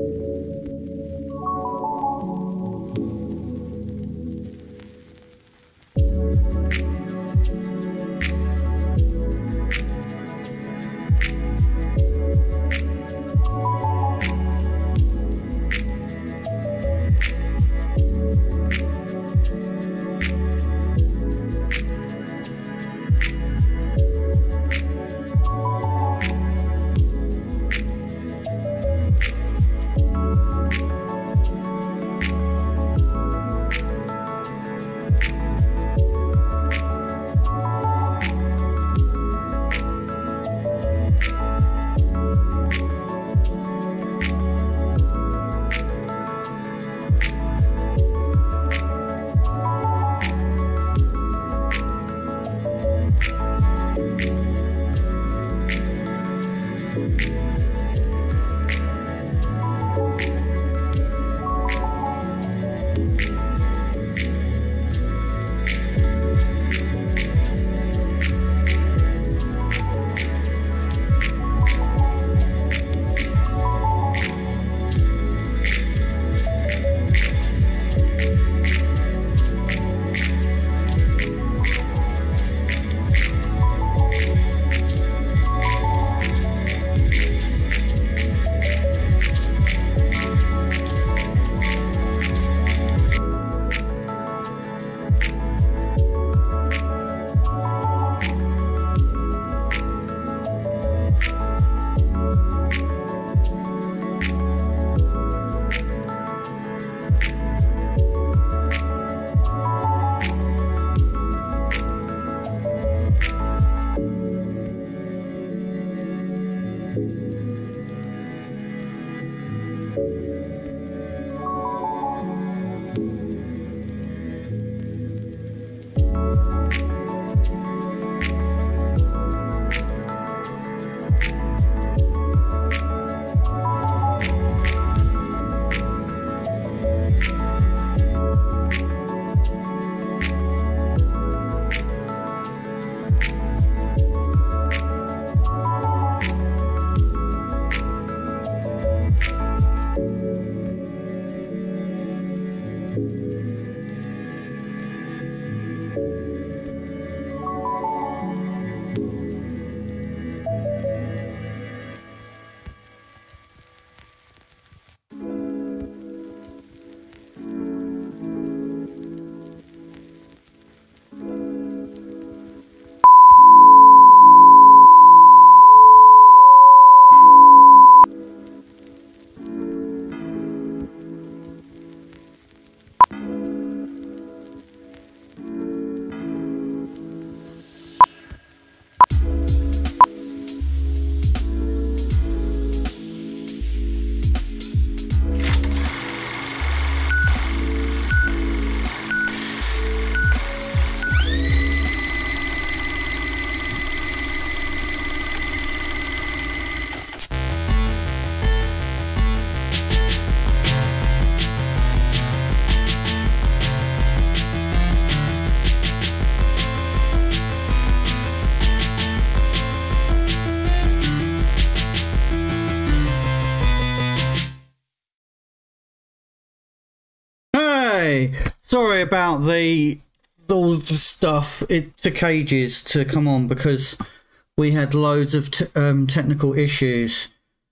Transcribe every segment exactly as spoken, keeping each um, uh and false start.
Sorry about the all the stuff. It took ages to come on because we had loads of t um, technical issues.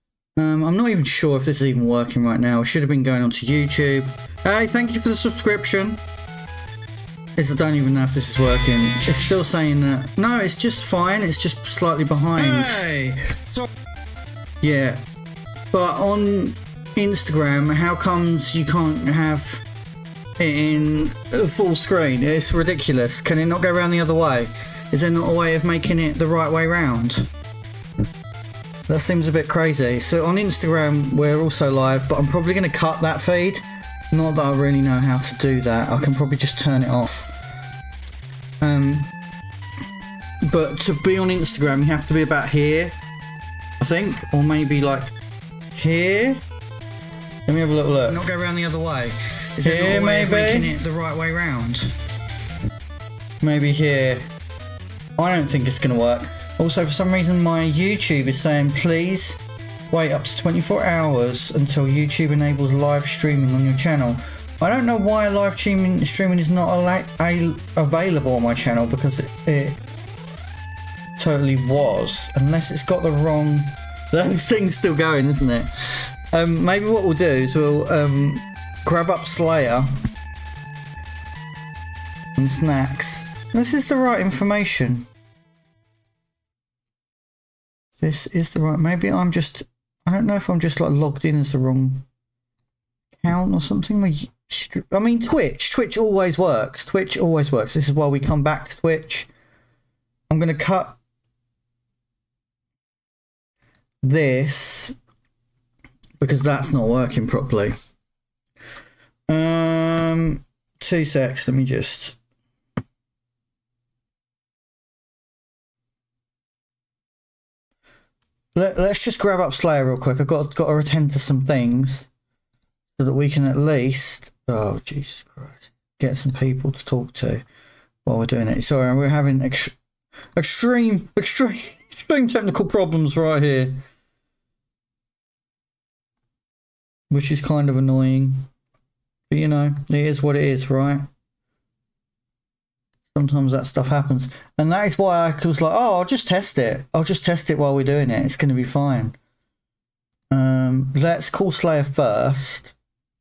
Um, I'm not even sure if this is even working right now. I should have been going onto YouTube. Hey, thank you for the subscription. It's, I don't even know if this is working. It's still saying that. No, it's just fine. It's just slightly behind. Hey! So yeah. But on Instagram, how comes you can't have it in full screen? It's ridiculous. Can it not go around the other way? Is there not a way of making it the right way round? That seems a bit crazy. So on Instagram, we're also live, but I'm probably going to cut that feed. Not that I really know how to do that. I can probably just turn it off. Um, but to be on Instagram, you have to be about here, I think, or maybe like here. Let me have a little look. Not go around the other way. Is here, there not a way maybe of making it the right way round? Maybe here. I don't think it's going to work. Also, for some reason, my YouTube is saying, please wait up to twenty-four hours until YouTube enables live streaming on your channel. I don't know why live streaming streaming is not a available on my channel, because it, it totally was, unless it's got the wrong. That thing's still going, isn't it? Um, maybe what we'll do is we'll um, grab up Slayer and Snacks. This is the right information. This is the right. Maybe I'm just. I don't know if I'm just like logged in as the wrong account or something. I mean, Twitch. Twitch always works. Twitch always works. This is why we come back to Twitch. I'm going to cut this because that's not working properly. Um, two secs. Let me just. Let, let's just grab up Slayer real quick. I've got, got to attend to some things so that we can at least, oh Jesus Christ, get some people to talk to while we're doing it. Sorry, we're having ex extreme, extreme, extreme technical problems right here, which is kind of annoying. But you know, it is what it is, right? Sometimes that stuff happens. And that is why I was like, oh, I'll just test it. I'll just test it while we're doing it. It's going to be fine. Um, let's call Slayer first.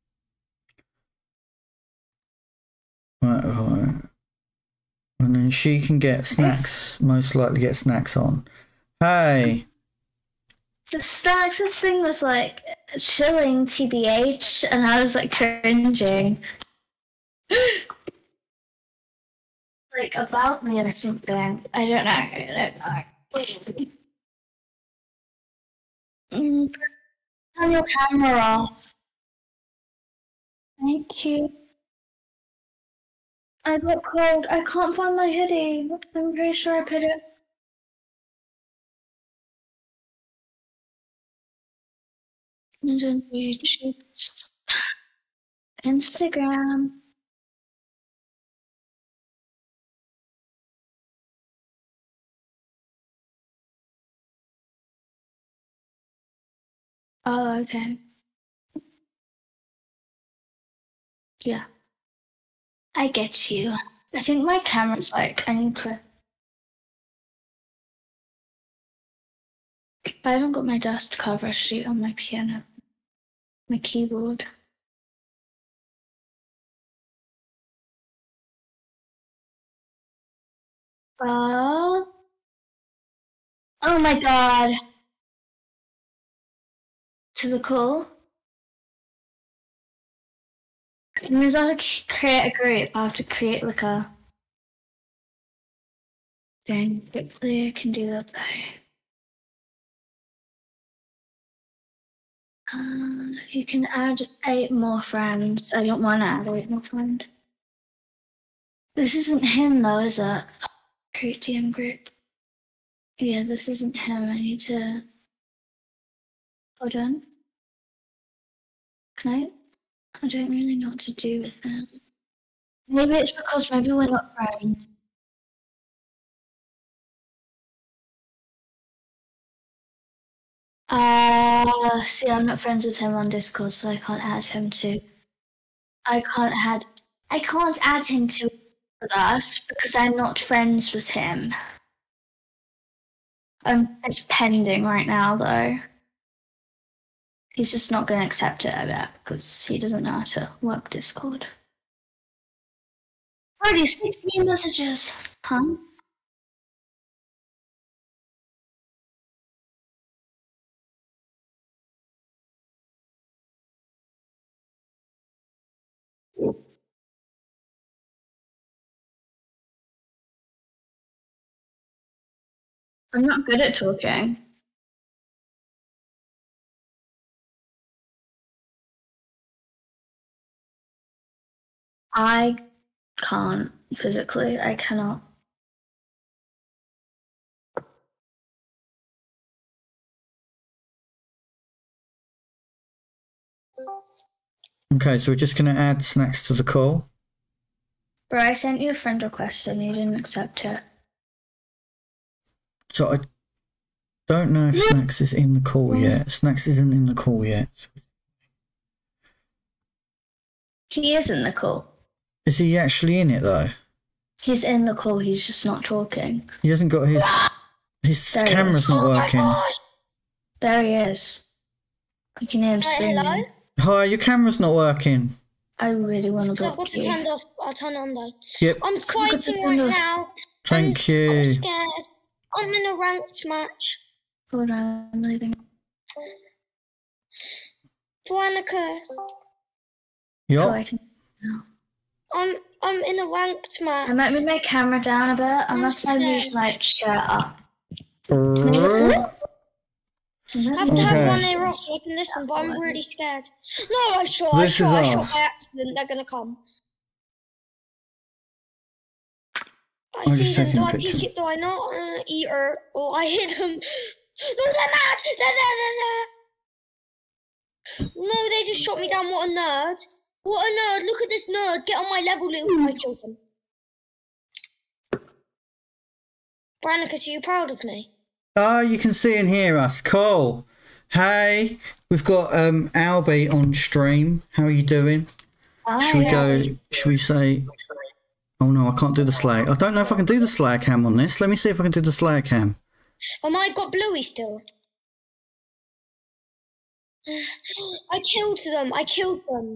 Right, right. And then she can get Snacks, most likely get Snacks on. Hey. The Snacks, this thing was like chilling T B H, and I was like cringing. Like about me or something. I don't know. I don't know. Mm, turn your camera off. Thank you. I got cold. I can't find my hoodie. I'm pretty sure I put it. YouTube, Instagram. Oh, okay. Yeah. I get you. I think my camera's like, I need to... I haven't got my dust cover sheet on my piano. My keyboard. Uh... Oh my god. To the call. It means I have to create a group. I have to create like a. Dang, hopefully I can do that though. Uh, you can add eight more friends. I don't want to add eight more friends. This isn't him though, is it? Create D M group. Yeah, this isn't him. I need to. Hold on. Can I? I don't really know what to do with them. Maybe it's because maybe we're not friends. Uh, see, I'm not friends with him on Discord, so I can't add him to. I can't add. I can't add him to us because I'm not friends with him. Um, it's pending right now, though. He's just not going to accept it, I bet, because he doesn't know how to work Discord. Already sixteen messages, huh? I'm not good at talking. I can't physically. I cannot. Okay, so we're just going to add Snacks to the call. Bro, I sent you a friend request and you didn't accept it. So I, Don't know if Snacks is in the call yet. Snacks isn't in the call yet. He is in the call. Is he actually in it though? He's in the call, he's just not talking. He hasn't got his... His There he camera's is. not Oh my working. gosh. There he is. I can hear him Right, screaming. hello? Hi, your camera's not working. I really want to So I've got block to you. turn it off. I'll turn it on though. Yep. I'm got to fighting turn right off. now. Thank I'm, you. I'm scared. I'm in a ranked match. Hold on, I'm leaving. Veronica, Oh, Yup. I can... no. I'm I'm in a ranked I match. might move my camera down a bit. I must have scared. moved my shirt up. I have to Okay. have one ear off so I can listen, but I'm really scared. No, I shot. I This shot. I is shot us. by accident. They're gonna come. I I'm see just them. taking Do a I picture. peek it? Do I not uh, eat her? Or I hit them? No, they're mad. They're there. They're there. No, they just shot me down. What a nerd. What a nerd. Look at this nerd. Get on my level, little. I killed him. Branicus, are you proud of me? Oh, you can see and hear us. Cool. Hey, we've got um Albie on stream. How are you doing? Should we go? Should we say? Oh no, I can't do the Slayer. I don't know if I can do the Slayer cam on this. Let me see if I can do the Slayer cam. Oh my, got Bluey still. I killed them. I killed them.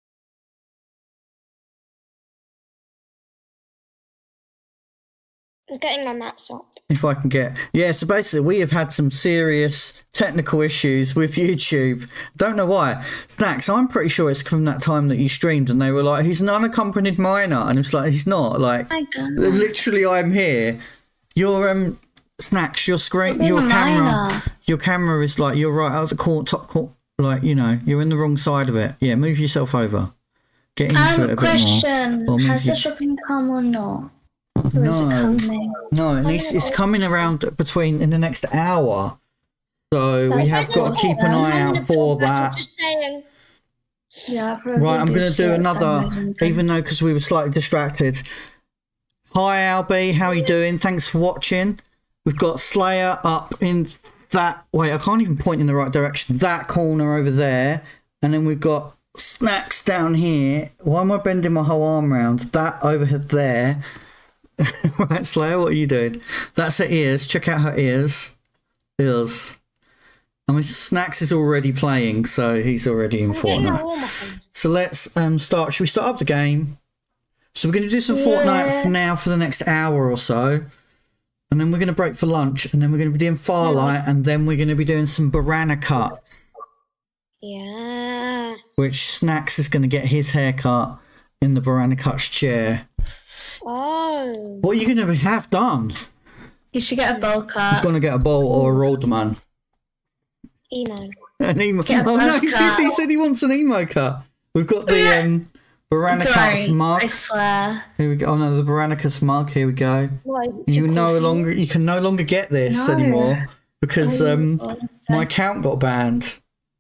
I'm getting my mats up. If I can get... Yeah, so basically we have had some serious technical issues with YouTube. Don't know why. Snacks, I'm pretty sure it's from that time that you streamed and they were like, he's an unaccompanied minor. And it's like, he's not. Like, My God. literally I'm here. Your, um, Snacks, your screen, I'm your a camera, minor. your camera is like, you're right out the corner, top corner. Like, you know, you're in the wrong side of it. Yeah, move yourself over. Get into Um, it a bit question. more. Or Has move the your- shopping come or not? Or is it No. coming? No, at least it's coming around between in the next hour. So we That's have got to keep an good. eye I'm out gonna for build that, that. I'm just saying. Yeah, probably Right, I'm do going to see do it another, coming. even though because we were slightly distracted. Hi, Albie, how are you doing? Thanks for watching. We've got Slayer up in that, wait, I can't even point in the right direction, that corner over there. And then we've got Snacks down here. Why am I bending my whole arm round? That overhead there. Right, Slayer, what are you doing? That's her ears. Check out her ears. Ears. I mean, Snacks is already playing, so he's already in I'm getting a Fortnite. warm up on. So let's um start. Should we start up the game? So we're going to do some Yeah. Fortnite for now for the next hour or so. And then we're going to break for lunch. And then we're going to be doing Farlight. And then we're going to be doing some Barana cut. Yeah. Which Snacks is going to get his haircut in the Barana Cut's chair. Oh. What are you going to have done? You should get a bowl cut. He's going to get a bowl or a rolled man. Emo. An emo. Get a Oh no, buzz he, did, cut. he said he wants an emo cut. We've got the um, Baranicus Don't, mug. I swear. Here we go. Oh no, the Baranicus mug. Here we go. Why is it too You no coffee? longer you can no longer get this No. anymore because Oh, um God. my account got banned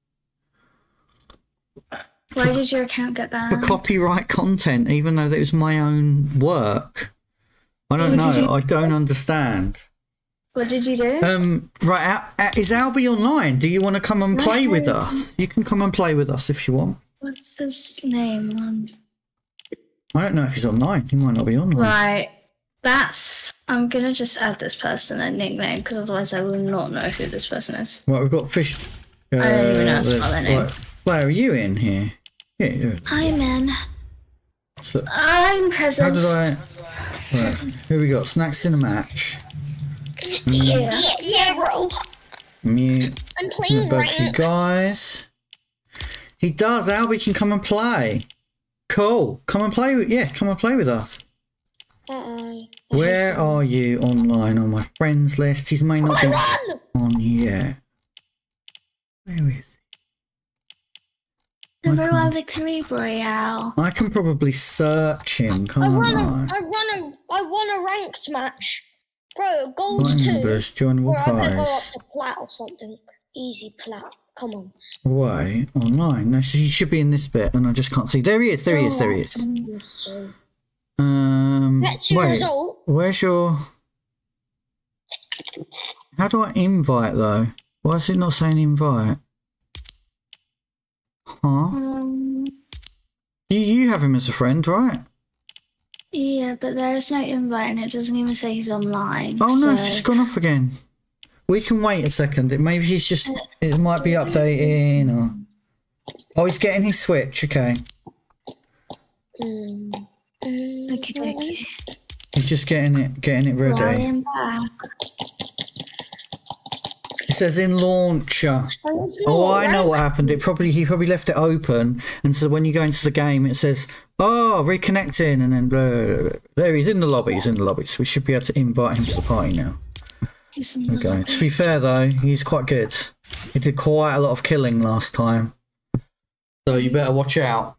Why did your account get for banned? copyright content, even though that was my own work. I don't What did know. you- I don't understand. What did you do? Um, right, Al- Al- is Albie online? Do you want to come and No, play with no. us? You can come and play with us if you want. What's his name? Um, I don't know if he's online. He might not be online. Right. That's. I'm gonna just add this person a nickname because otherwise I will not know who this person is. Right, we've got fish. Uh, I don't even know how to spell there's- their name. right. Blair, are you in here? Yeah, you're in. I'm in. So, I'm how present. did I? Right, here we got Snacks in a match. Yeah. Yeah, yeah, bro. Mute. I'm playing Both you ranked. guys. He does. Albie can come and play. Cool. Come and play with. Yeah, come and play with us. Uh-oh. Where are you online on my friends list? He's may not I be run! on yet. Where is Number Okay. one victory royale. he? I can probably search him, I can't run a, I? I run a, I won a ranked match. Bro, gold My two. members, joinable Or I better go up prize. to plat or something. Easy plat. Come on. Away online. No, so he should be in this bit, and I just can't see. There he is. There he is. There he is. So, Um, that's your wait. result. Where's your? How do I invite though? Why is it not saying invite? Huh? Um, You you have him as a friend, right? yeah, but there is no invite and it doesn't even say he's online. Oh no, so... it's just gone off again. We can wait a second. It maybe he's just. It might be updating or. Oh, he's getting his Switch. Okay. Mm. Okay, okay. He's just getting it, getting it ready. Flying back. It says in launcher. Oh, I know what happened. It probably he probably left it open, and so when you go into the game, it says, "Oh, reconnecting," and then blah, blah, blah. There he's in the lobby. He's in the lobby, so we should be able to invite him to the party now. Okay. To be fair though, he's quite good. He did quite a lot of killing last time, so you better watch out.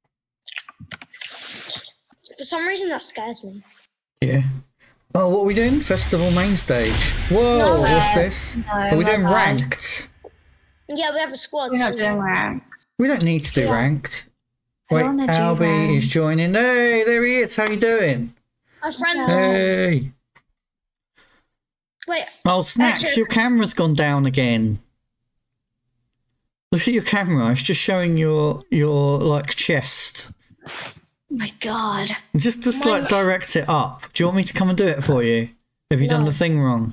For some reason, that scares me. Yeah. Oh, what are we doing? Festival main stage. Whoa, No, what's this? no, Are we my doing bad. ranked? Yeah, we have a squad. We're not doing rank. We don't need to do Yeah. ranked. I Wait, wanna do Albie ranked. is joining. Hey, there he is. How you doing? My friend. Hey. Wait, Oh, Snacks, Actually- your camera's gone down again. Look at your camera. It's just showing your your like chest. Oh my god. Just just My- like direct it up. Do you want me to come and do it for you? Have you done No. the thing wrong?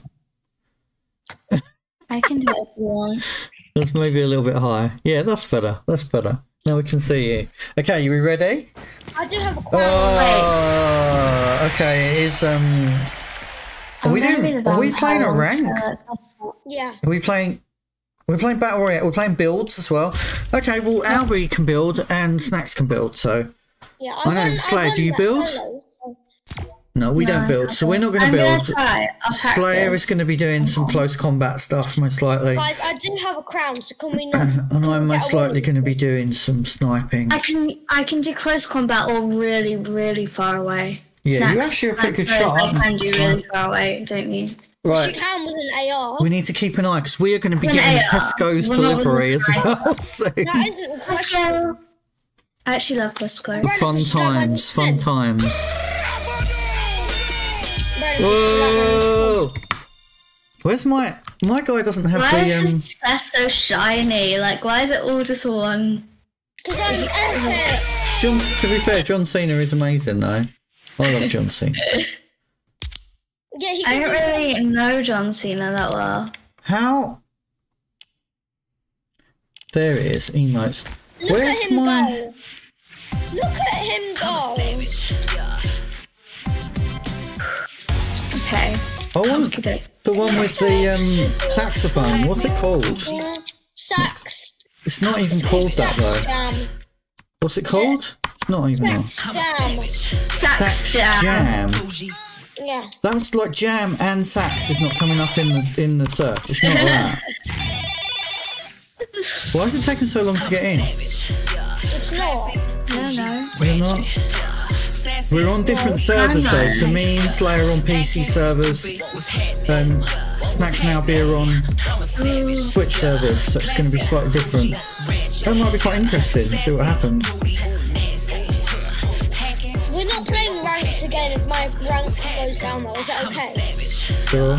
I can do it if you want. That's maybe a little bit high. Yeah, that's better. That's better. Now we can see you. Okay, you ready? I do have a clown. Oh, okay. Is um, are we I'm gonna doing? be the Are we playing a vampire, rank? so- Yeah. Are we playing? We're playing battle royale. We're playing builds as well. Okay, well, Albie can build and Snacks can build. So Yeah. I know, won- Slayer, won do you that build? solo, so- no, we don't No, build. So we're not going to I'm build. Gonna try. I'll Slayer practice. is going to be doing some close combat stuff, most likely, Guys, I do have a crown, so can we not? and can we I'm most get away likely with going to be doing some sniping. I can I can do close combat or really really far away. Yeah, you Snacks- actually have a pretty good Snacks shot. I can do really far away, don't you? She Right. can with an A R. We need to keep an eye because we are going to be An getting A R. Tesco's We're not delivery as gonna well soon. That isn't a Let's question. go. I actually love close close. Right. Fun Just grab my times, fun pen. times. But Whoa! Where's my my guy? Doesn't have Why the is um. this chest so shiny? Like, why is it all just one? Because I'm epic. John, to be fair, John Cena is amazing though. I love John Cena. Yeah, he I can don't do that. really know John Cena that well. How? There it is, emotes. Look Where's at him my? go. Look at him go. Okay. I want Okay. the one with the um saxophone. What's it called? Yeah. Sax. It's not even called that Sax though. jam. What's it called? It's not even on. Sax jam. Sax Sax jam. jam. Yeah. That's like jam and sax is not coming up in the in the search. It's not that. Why is it taking so long to get in? It's not. I don't know. We're not. We're on different servers though. So me and Slayer are on P C servers. Um, Snacks and Albie are on Switch servers, so it's going to be slightly different. That might be quite interesting. See what happens. We're not playing ranked again if my rank goes down though. Is that okay? Sure.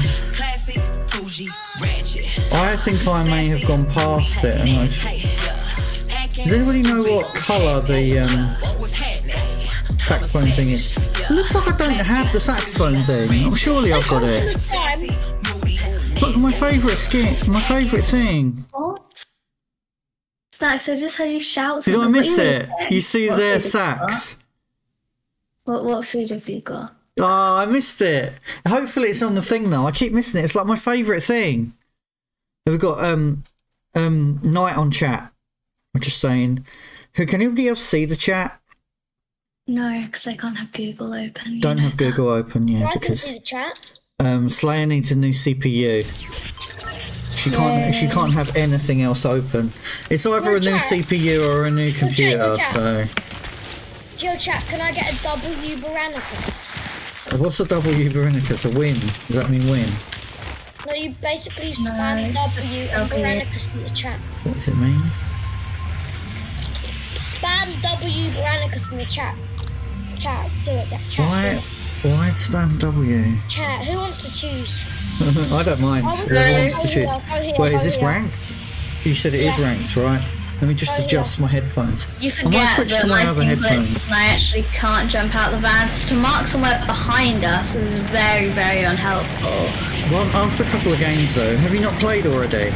I think I may have gone past it. And I've... Does anybody know what colour the um, saxophone thing is? It looks like I don't have the saxophone thing. Oh, surely I've got it. Time. Look, my favourite skin, my favourite thing. What? Snacks, I just heard you shout Did I something. miss What you it? were You saying? see What their food have you sax. got? What, what food have you got? Oh, I missed it. Hopefully it's on the thing though. I keep missing it. It's like my favourite thing. We've got um um Night on chat. I'm just saying. Who can anybody else see the chat? No, because I can't have Google open. you Don't know have that. Google open yet I can because see the chat. um Slayer needs a new C P U. She can't. She can't have anything else open. It's either Yo, a new chat. C P U or a new computer. yo, chat. So, Yo chat, can I get a W Baranicus? what's a W Baranicus? A win? Does that mean win? No, you basically No, spam it's just W and W. Baranicus in the chat. What does it mean? Spam W Baranicus in the chat. Chat, do it, chat. Why? Do it. Why spam W? Chat, who wants to choose? I don't mind. I would Whoever go wants to here, choose. go here, Wait, go is this here. ranked? You said it is Yeah. ranked, right? Let me just Oh, adjust my headphones. You I might forget switch that to my my other thing headphones. glitched and I actually can't jump out the van. So to mark somewhere behind us is very, very unhelpful. Well, after a couple of games though, have you not played already?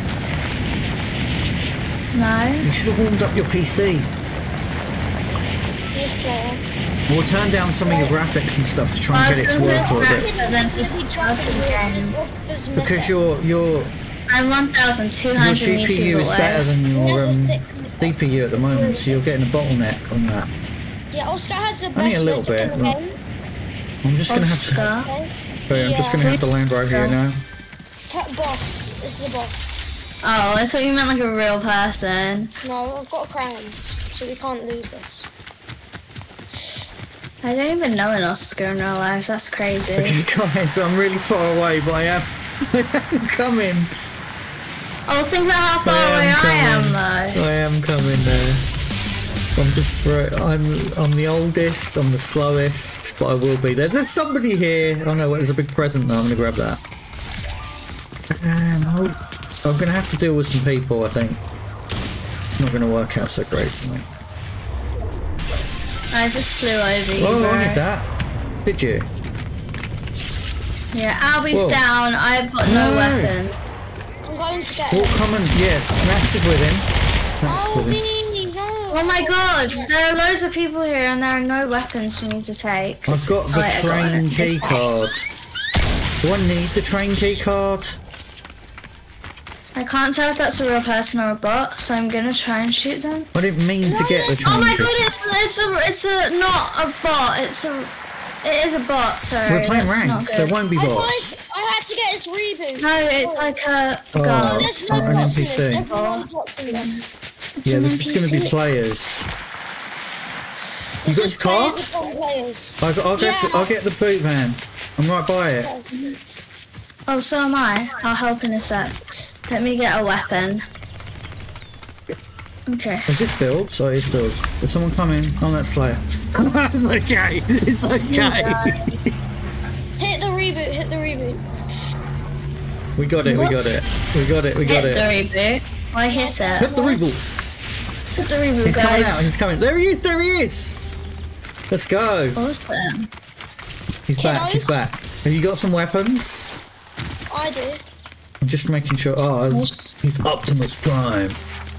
No? You should have warmed up your P C. You're slower. Or turn down some of your graphics and stuff to try and get it to work already. But then Gonna be it's jumping again. with Oscar's Because method. your your I'm one thousand two your hundred G meters P U is away. better than your He has a um, thick- C P U at the moment, so you're getting a bottleneck on that. Yeah, Oscar has the best Only a little method in bit, the but- game. I'm just gonna have to. Oscar. Okay? Wait, I'm just gonna have to land right here now. Pet boss. This is the boss. Oh, I thought you meant like a real person. No, I've got a crown, so we can't lose this. I don't even know an Oscar in real life. That's crazy. Okay, guys, I'm really far away, but I am, I am coming. Oh, think about how far I away am I am, coming. though. I am coming there. I'm just right. I'm I'm the oldest. I'm the slowest, but I will be there. There's somebody here. Oh no, there's a big present. though. I'm gonna grab that. Um, oh, I'm gonna have to deal with some people. I think. It's not gonna work out so great for me. I just flew over you, Oh, bro. I did that. Did you? Yeah, Albie's Whoa. down. I've got no, No. weapon. I'm going to get Well, him. come and yeah. Snacks is with him. Snacks is Oh, with him. me, no. Oh my god, there are loads of people here and there are no weapons for me to take. I've got the Oh, wait, I got train one. key card. Do I need the train key card? I can't tell if that's a real person or a bot, so I'm gonna try and shoot them. I didn't mean to get the train Oh my key. god, it's it's a it's a not a bot. It's a it is a bot. Sorry, We're playing that's not ranked. There good. won't be I, bots. tried, I had to get his reboot. No, it's like a Oh. guard. Oh, there's no Oh, an bots in N P C. this. Everyone bots in this. It's Yeah, an this is going to be N P C. players. You It's got just his car? players upon players. I got, I'll get. Yeah. I'll get the boot van. I'm right by it. Oh, so am I. I'll help in a sec. Let me get a weapon. Okay. Is this build? Sorry, it's build. Did someone come in? Oh, that's Slayer. It's okay. It's okay. Hit the reboot, hit the reboot. We got it. We got it. We got it. We got Hit the it. reboot. Why hit Hit it? the reboot. Hit the reboot, He's coming out. guys. He's coming. There he is. There he is. Let's go. Awesome. He's back. He's Kiddos? back. Have you got some weapons? I do. I'm just making sure. Oh, he's Optimus Prime.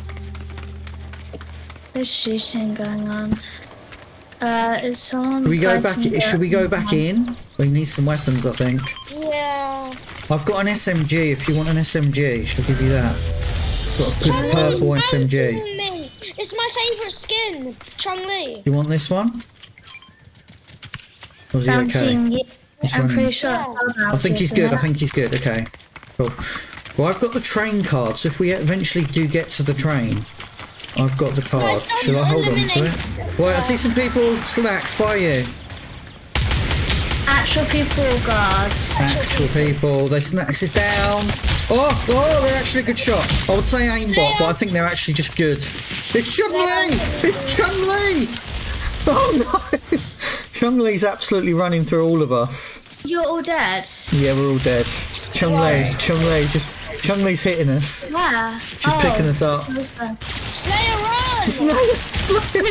There's shooting going on. Uh, is someone? Should we go back? fighting Should we go the- back in? We need some weapons, I think. Yeah. I've got an S M G. If you want an S M G, she'll give you that. Got a good purple S M G. Me. It's my favourite skin, Chung Li. You want this one? Or is he okay? Bouncing. Yeah, This I'm one- pretty sure. Yeah. it's I think he's isn't good. I it? think he's good. Okay. Cool. Well, I've got the train card, so if we eventually do get to the train, I've got the card. Guys, Shall I hold on to eliminate- it? Well, I see some people slacks by you. Actual people or guards. Actual people. They snacks is down. Oh, oh, they're actually a good shot. I would say aimbot, but I think they're actually just good. It's Chung Li! It's Chung Li! Oh no! Chung Li's absolutely running through all of us. You're all dead. Yeah, we're all dead. Chung Li, Chung Li, just Chung Li's hitting us. Yeah. She's picking us up. Who's the- Slayer, run! No, Slayer.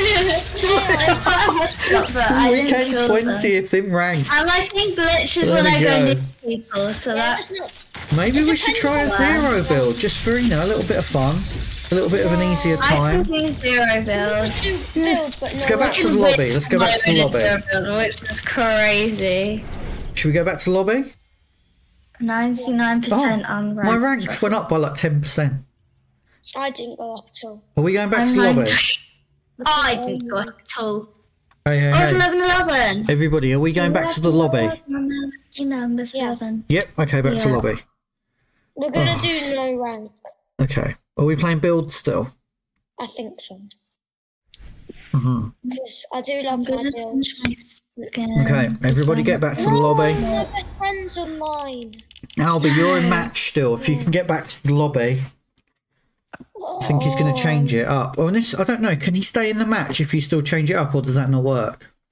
I Weekend twentieth in rank. And I think glitches There when we I go go. near people, so Yeah, that's that's not. Maybe we should try a depends zero build, just for, you know, a little bit of fun. A little bit of an easier I time. can do zero build. Just do builds, but no. Let's go back to the lobby. Let's go back to the My lobby. zero build, which is crazy. Should we go back to lobby? ninety-nine percent Oh, unranked. my ranks went up by like ten percent. I didn't go up at all. Are we going back I'm to the lobby? I didn't go at all. Hey, hey, Oh, it's hey. eleven eleven. Everybody, are we going back to the lobby? Number seven. Yep, okay, back to Yeah. lobby. We're gonna Oh. do no rank. Okay. Are we playing build still? I think so. hmm Because I do love I'm my gonna builds. finish my skin. Okay, everybody get back to the lobby. My best friend's online. Albie, you're in match still. If you can get back to the lobby, I think he's going to change it up. Oh, and this, I don't know. Can he stay in the match if you still change it up, or does that not work?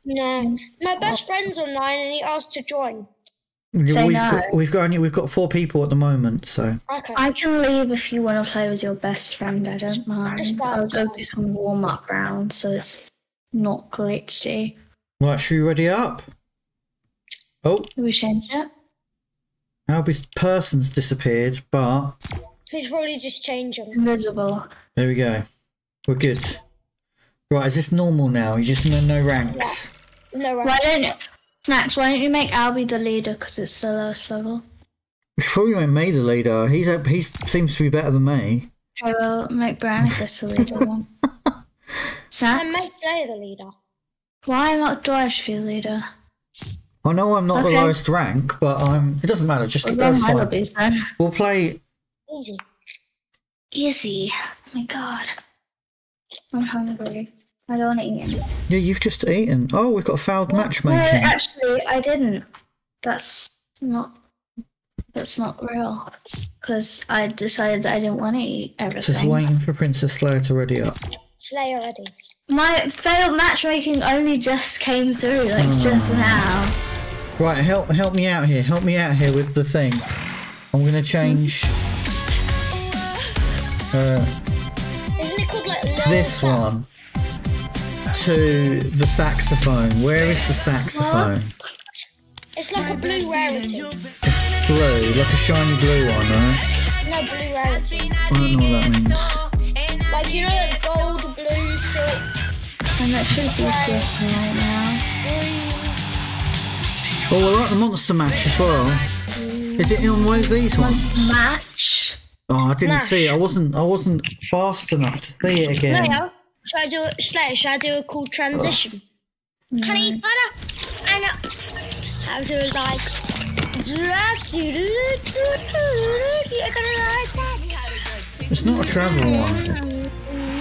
No, my best friend's online and he asked to join. Yeah, Say we've no. got we've got only we've got four people at the moment, so Okay. I can leave if you want to play with your best friend. I don't It's mind. fine, I'll it's go fine. do some warm up rounds so it's not glitchy. right, should we ready up? Oh, Did we change it? Albie's person's disappeared, but He's probably just changing. Invisible. there we go. We're good. Right, is this normal now? You just no no ranks. No, right. Why don't you, Snacks? Why don't you make Albie the leader because it's the lowest level? We probably won't make the leader. He's a, he seems to be better than me. Okay, well, make Brownicus the leader then. I Snacks? make Slayer the leader. Why not do I should be the leader? I know I'm not Okay. the lowest rank, but I'm. It doesn't matter. Just We'll go that's my fine. lobbies then. We'll play. Easy. Easy. Oh my god. I'm hungry. I don't want to eat anything. Yeah, you've just eaten. Oh, we've got a failed No, matchmaking. actually, I didn't. That's not. That's not real. Because I decided that I didn't want to eat Just everything. waiting for Princess Slayer to ready up. Slayer ready. My failed matchmaking only just came through, like just now. Right, help help me out here. Help me out here with the thing. I'm gonna change uh, Isn't it called like Lil this Sam? one to the saxophone. Where is the saxophone? It's like a blue rarity. It's blue, like a shiny blue one, right? No, blue rarity. I don't know what that means. Like, you know, there's gold, blue, silk, I'm actually beautiful right now. blue. Oh, I like the monster match as well. Is it on one of these ones? Match. Oh, I didn't Smash. see it. I wasn't. I wasn't fast enough to see it again. Slayer, should I do a, Slayer, should I do a cool transition? Honey, butter, and uh, how do it like... You're gonna like that. It's not a travel one.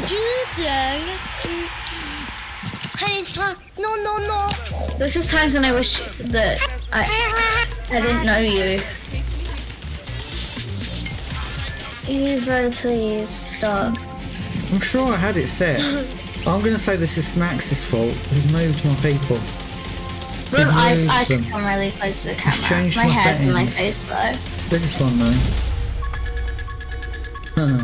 Honey, no, no, no. This is times when I wish that I I didn't know you. Evo, please stop. I'm sure I had it set. I'm going to say this is Snax' fault. He's moved my people. Well, I, moved I can them. come really close to the camera. He's changed my my hair's in my settings. face though. This is fun though. Huh.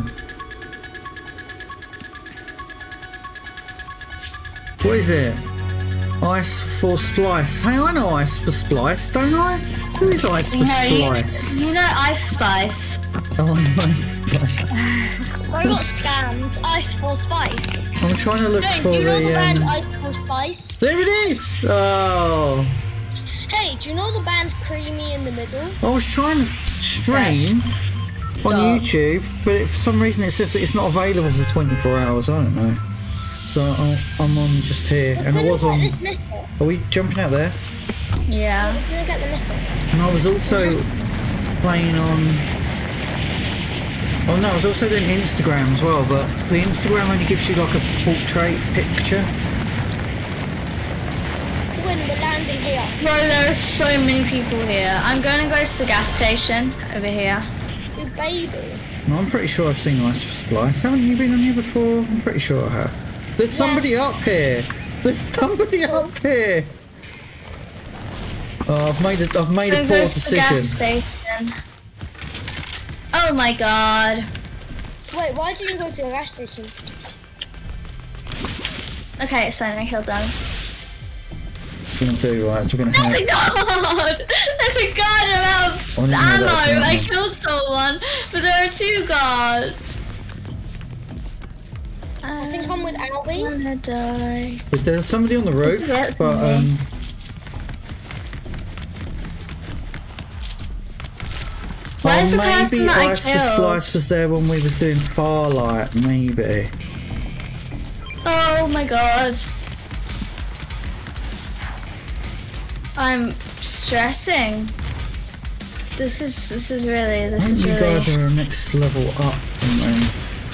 What is it? Ice for Splice. Hey, I know Ice for Splice, don't I? Who is Ice for You know, you, Splice? you know Ice Spice. Oh, Ice Splice. I got scammed. Ice for Spice. I'm trying to look Hey, for do you know the the. band Um... Ice for Spice? There it is! Oh. Hey, do you know the band Creamy in the Middle? I was trying to stream on YouTube, but it, for some reason it says that it's not available for twenty-four hours. I don't know. So I'll, I'm on just here, and I We're was gonna on. get this mythic. Are we jumping out there? Yeah. We're gonna get the mythic. And I was also playing on. Oh no, I was also doing Instagram as well, but the Instagram only gives you like a portrait picture. When we're landing here. Bro, there are so many people here. I'm going to go to the gas station over here. You baby. No, I'm pretty sure I've seen Ice for Splice. Haven't you been on here before? I'm pretty sure I have. There's somebody up here. There's somebody up here. Oh, I've made a, I've made a I'm poor going to the gas decision. station. Oh my god. Wait, why did you go to the gas station? Okay, so I killed them. We're gonna do right. We're gonna Oh my have. god! There's a guard amount of I didn't know that was ammo! gonna I happen. killed someone, but there are two guards. I think I'm with I'm Albie. gonna die. There's somebody on the roof, is it, but um. Where's oh, the person maybe that I Ice for killed? Splice was there when we was doing Farlight. Maybe. Oh my god. I'm stressing. This is this is really I this think is you really guys are next level up. And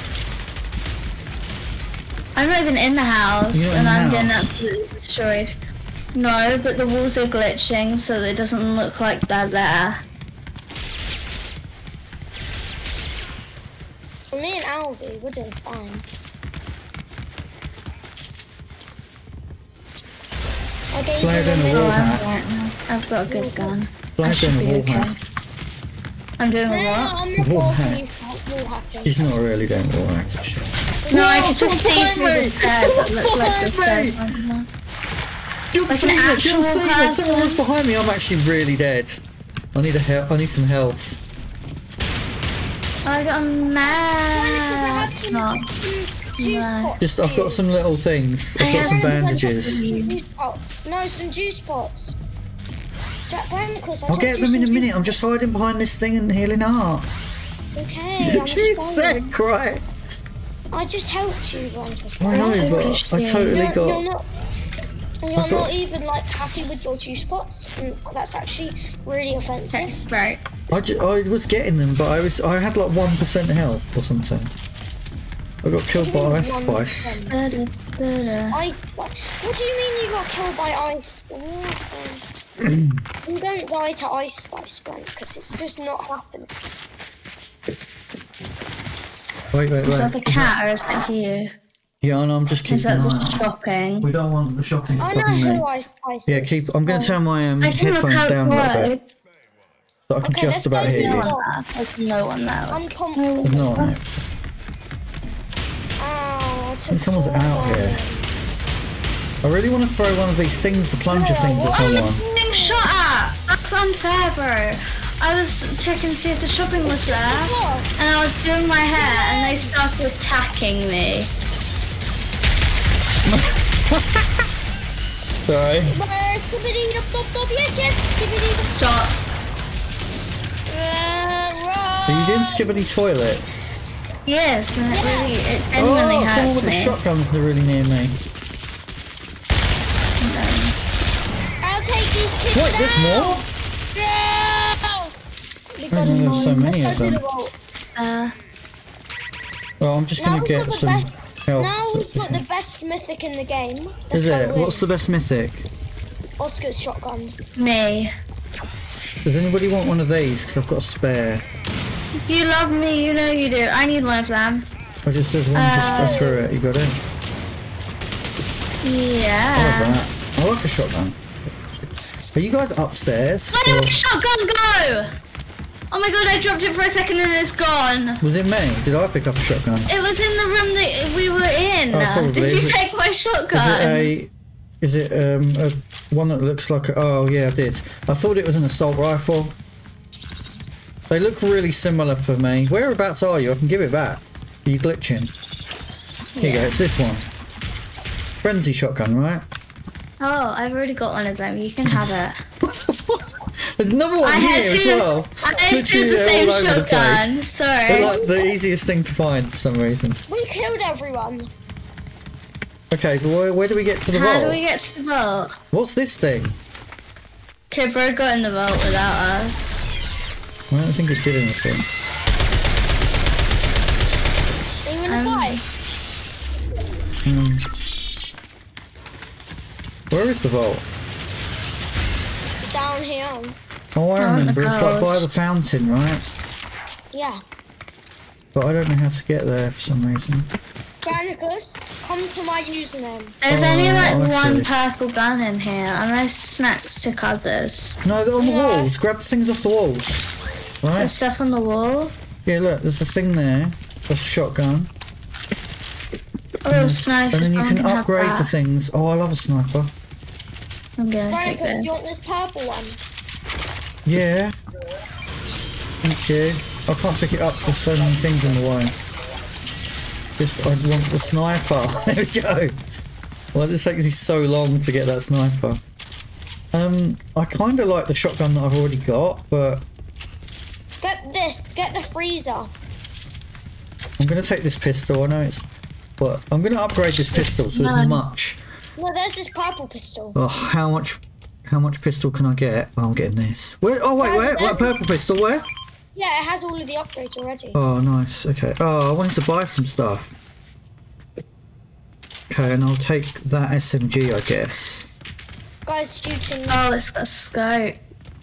I'm not even in the house You're not in and the I'm getting house? absolutely destroyed. No, but the walls are glitching so it doesn't look like they're there. For me and Albie, we're doing fine. I gave Fly you down a the minute. wall. Oh, I'm right now. I've got a good gun. Fly I should down the be wall okay. hack. I'm doing No, a no, what? I'm Wall reporting hack. you for wall hacking. She's not really doing wall hack. is she? No, I Whoa, can just see someone through behind the me! stairs. It Someone looks like the behind stairs me! went down. John Like an Cena! John actual Cena! Someone was person. behind me. I'm actually really dead. I need a help. I need some health. I got a Because I mad. have some No. mm, juice No. pots. Just, I've for got you. some little things. I've I got some have- bandages. Some juice pots. No, some juice pots. Jack Brandicus, I I'll told get you them in a some minute. juice- I'm just hiding behind this thing and healing up. Okay, I'm She's just telling you. sick, right? I just helped you, Brandicus. I That's know, so but I interesting. totally You're, got. you're not. And you're I've got- not even like happy with your juice pots, and that's actually really offensive. Okay, right. I, ju- I was getting them, but I was I had like one percent health or something. I got killed by Ice Spice. Da-da, da-da. Ice Spice. What do you mean you got killed by Ice? You don't die to Ice Spice, Brent, because it's just not happening. Wait, wait, Is that the wait. cat or is that you? Yeah, no, I'm just Is keeping that an the eye out. shopping? We don't want the shopping. I know stopping me. who Ice Spice Yeah, is. keep. I'm going to turn my um, I can look headphones out down a little bit, wide. so I can Okay, just let's about go to hear the you. other one. Ah, There's no one there. I'm Like, com- There's no one else. Ow, I took think someone's four out here. damage. I really want to throw one of these things, the plunger Yeah, things at what? I'm someone. being shot at! That's unfair, bro. I was checking to see if the shopping was It's just there, a block. and I was doing my hair, and they started attacking me. Sorry. Uh, skibbity dub dub dub, yes, yes, skibbity dub. Stop. Uh, Are you doing run. skibbity toilets? Yes, and it Yeah. really, it genuinely Oh, hurts someone with me. a shotgun's really near me. I'll take these kids What? There's down. more? No! We got know him there's so on. many Let's of go to them. the vault. Uh, Well, I'm just Now going to we've get got the some best- health. Now sort we've of got the thing. best mythic in the game. Let's Is go it? win. What's the best mythic? Oscar's shotgun. me. Does anybody want one of these? Because I've got a spare. You love me, you know you do. I need one of them. I just there's one just Uh, I threw it. You got it? I love Yeah. that. I like a shotgun. Are you guys upstairs? Where did or- my shotgun go? Oh my god, I dropped it for a second and it's gone. Was it me? Did I pick up a shotgun? It was in the room that we were in. Oh, probably. Did you Is it- take my Is shotgun? it a? Is it um a one that looks like? A, oh yeah, I did. I thought it was an assault rifle. They look really similar for me. Whereabouts are you? I can give it back. Are you glitching? Here you go. Yeah. It's this one. Frenzy shotgun, right? Oh, I've already got one of them. You can have it. There's another one I here had as two. well. I had two Literally, the they're same all over the shotgun. place. Sorry. They're like the easiest thing to find for some reason. We killed everyone. Okay, but where, where do we get to the How vault? do we get to the vault? What's this thing? Okay, bro got in the vault without us. I don't think it did anything. Are you in the Um, fight? Hmm. Where is the vault? Down here. Oh, I Oh, the remember. It's like by coast. the fountain, right? Yeah. But I don't know how to get there for some reason. Granicus, come to my username. There's Oh, only like I one see. purple gun in here, unless Snacks took others. No, they're on the Yeah. walls. Grab the things off the walls. There's Right? stuff on the wall. Yeah, look, there's a thing there. That's a shotgun. Oh, And, sniper. and then you someone can have upgrade the that. things. Oh, I love a sniper. I'm gonna take Granicus, do this. you want this purple one? Yeah. Thank you. I can't pick it up. There's so many things in the way. Just, I want the sniper. There we go. Why did it take me so long to get that sniper? Um, I kind of like the shotgun that I've already got, but Get this. Get the freezer. I'm going to take this pistol. I know it's... But I'm going to upgrade this pistol to as No. much. No, there's this purple pistol. Oh, how much... How much pistol can I get? Oh, I'm getting this. Where? Oh, wait, There's- where? there's What, purple pistol? Where? Yeah, it has all of the upgrades already. Oh, nice. Okay. Oh, I wanted to buy some stuff. Okay, and I'll take that S M G, I guess. Guys shooting. Oh, it's got a scope.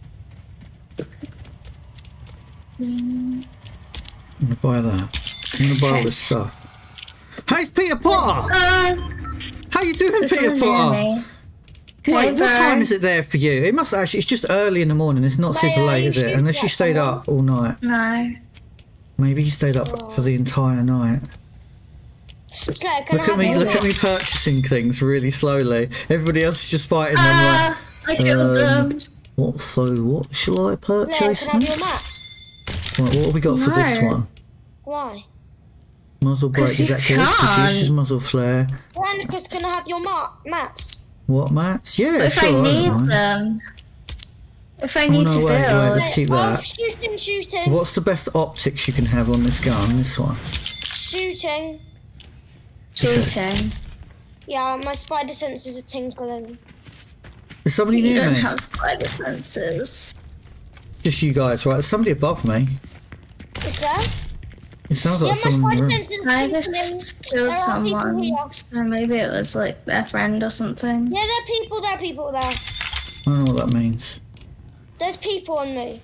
I'm gonna buy that. I'm gonna buy all this stuff. Hey, it's Peter Potter! Uh, How you doing, there's Peter someone near Potter? me. Wait, what bro. time is it there for you? It must actually. It's just early in the morning. It's not Wait, super are late, you is it? shooting Unless you at stayed someone? up all night. No. Maybe you stayed up Oh. for the entire night. Slayer, can Look I at me! have Look your at me purchasing things really slowly. Everybody else is just fighting them. Ah, I killed um, them. What? So what shall I Slayer, purchase can I have your next? mats? Right, what have we got for this No. one? Why? Muzzle brake. 'Cause Is you that good? can't. Reduces muzzle flare. Veronica's gonna have your mat mats. What mats? Yeah, If sure. I I need don't mind. them. If I Oh need no! to Wait, wait. build. Let's keep Oh, that. shooting, shooting, What's the best optics you can have on this gun? This one. shooting. Shooting. Yeah, my spider senses are tinkling. Is somebody You near don't me? have spider senses. Just you guys, right? There's somebody above me. Is there? It sounds Yeah, like my someone in the spider room. senses I are tinkling. just killed There are people someone. here. So maybe it was like their friend or something. Yeah, there are people, there are people there. I don't know what that means. There's people on me.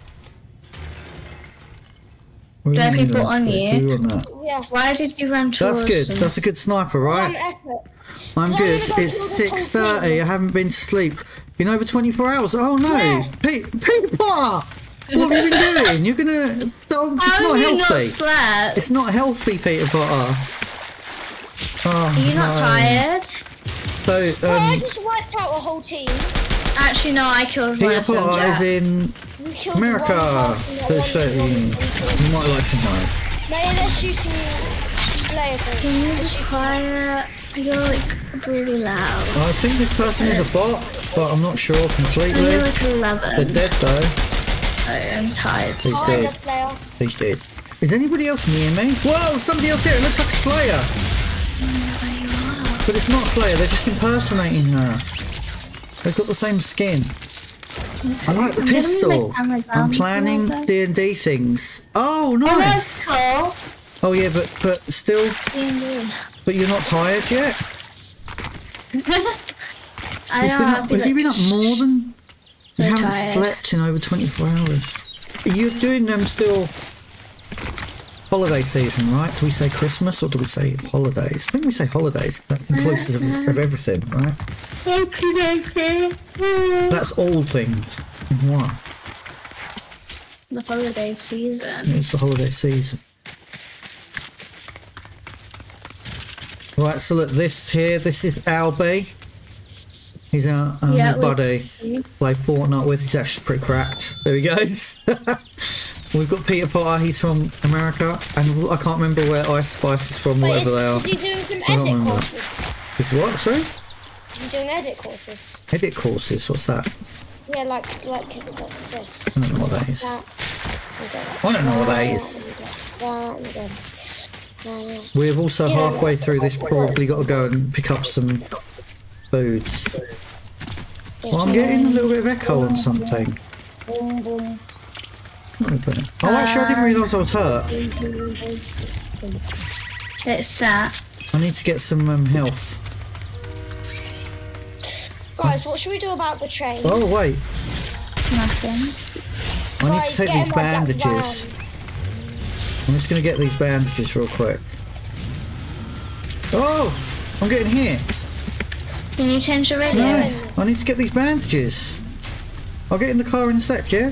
What do There you are mean, people that's on good? you? Who on that? Yes. Why did you run towards That's good. them? That's a good sniper, I'm right? epic. I'm So I'm good. gonna go It's kill this whole six thirty. thing. I haven't been to sleep in over twenty-four hours. Oh no, Yeah. Pete, Pete Potter, what have you been doing? You're gonna. Oh, it's How not have you healthy. not slept? It's not healthy, Peter Potter. Oh, Are you not no. tired? So, Well, I um, just wiped out a whole team. Actually, no, I killed one Peter of them. Potter is Yeah. in We killed America. one person that Who's wanted saying? one. You might like to know. Maybe they're shooting Slayer, sorry. Can you They're be shooting- quiet? You're like really loud. I think this person is a bot, but I'm not sure You're completely. like They're eleven. dead though. Oh, I'm tired. He's Oh, dead. the Slayer. He's dead. Is anybody else near me? Whoa, somebody else here. It looks like Slayer. Where you are? But it's not Slayer, they're just impersonating her. They've got the same skin. I like the I'm gonna pistol. make camera I'm down planning a little bit. D and D things. Oh, Oh, nice. that's cool. Oh yeah, but but still, D and D. but you're not tired yet? I You've know. been I'd up, be have you like, been up more than... So you haven't tired. slept in over twenty-four hours. You're doing them still... Holiday season, right? Do we say Christmas or do we say holidays? I think we say holidays. 'Cause that's inclusive of, of everything, right? That's all things. What? The holiday season. It's the holiday season. Right, so look, this here, this is Albie. He's our, our Yeah, new we- buddy. Play Fortnite with. He's actually pretty cracked. There he goes. We've got Peter Potter. He's from America, and I can't remember where Ice Spice is from. Wait, is, Whatever they are. is he doing some I don't edit remember. courses? Is what? Sorry? Is he doing edit courses? Edit courses. What's that? Yeah, like like like this. I don't know what that is. That. and then I don't know what that is. That and then. Uh, We've also Yeah. halfway through this probably got to go and pick up some foods. Well, I'm getting a little bit of echo on something. boom, boom. Open. Oh, actually, I didn't realise I was hurt. It's sat. I need to get some um, health. Guys, what should we do about the train? Oh, wait. Nothing. I need to Guys, take get these in my black bandages. van. I'm just going to get these bandages real quick. Oh! I'm getting here. Can you change the radio? No, I need to get these bandages. I'll get in the car in a sec, yeah?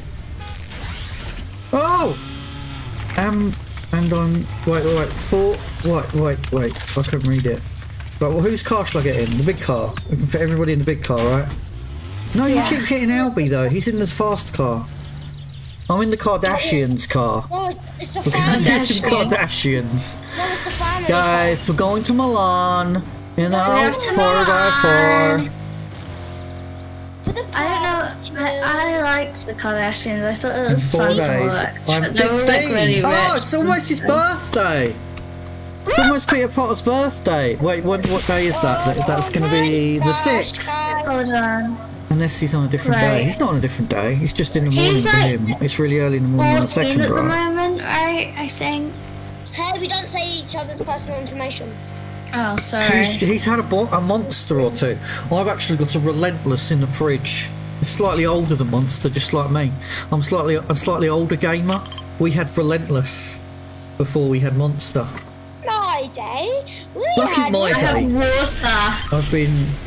Oh! Um, and I'm... Wait, wait, wait. Four... Wait, wait, wait. I couldn't read it. Right, well, whose car should I get in? The big car. We can fit everybody in the big car, right? No, you Yeah. keep hitting Albie, though. He's in the fast car. I'm in the Kardashians' car. No, it's, it's the We're going family. to get some Kardashian. Kardashians. No, it's the family. Guys, we're going to Milan. You know, have to four by Milan. four. For the I don't know. I, I liked the Kardashians. I thought it In was four fun to days. watch. I'm But they were like fifteen. really Oh, rich. it's almost his birthday. It's almost Peter Potter's birthday. Wait, what, what day is that? That- That's going to be the sixth. Hold on. Unless he's on a different day. Right. He's not on a different day. He's just in the morning He's for like him. It's really early in the morning on the fourteen second, at the right? moment, right? I think. Hey, we don't say each other's personal information. Oh, sorry. He's, he's had a, bo- a monster or two. I've actually got a Relentless in the fridge. It's slightly older than Monster, just like me. I'm slightly a slightly older gamer. We had Relentless before we had Monster. My day. We Look at had my I day. have water. I've been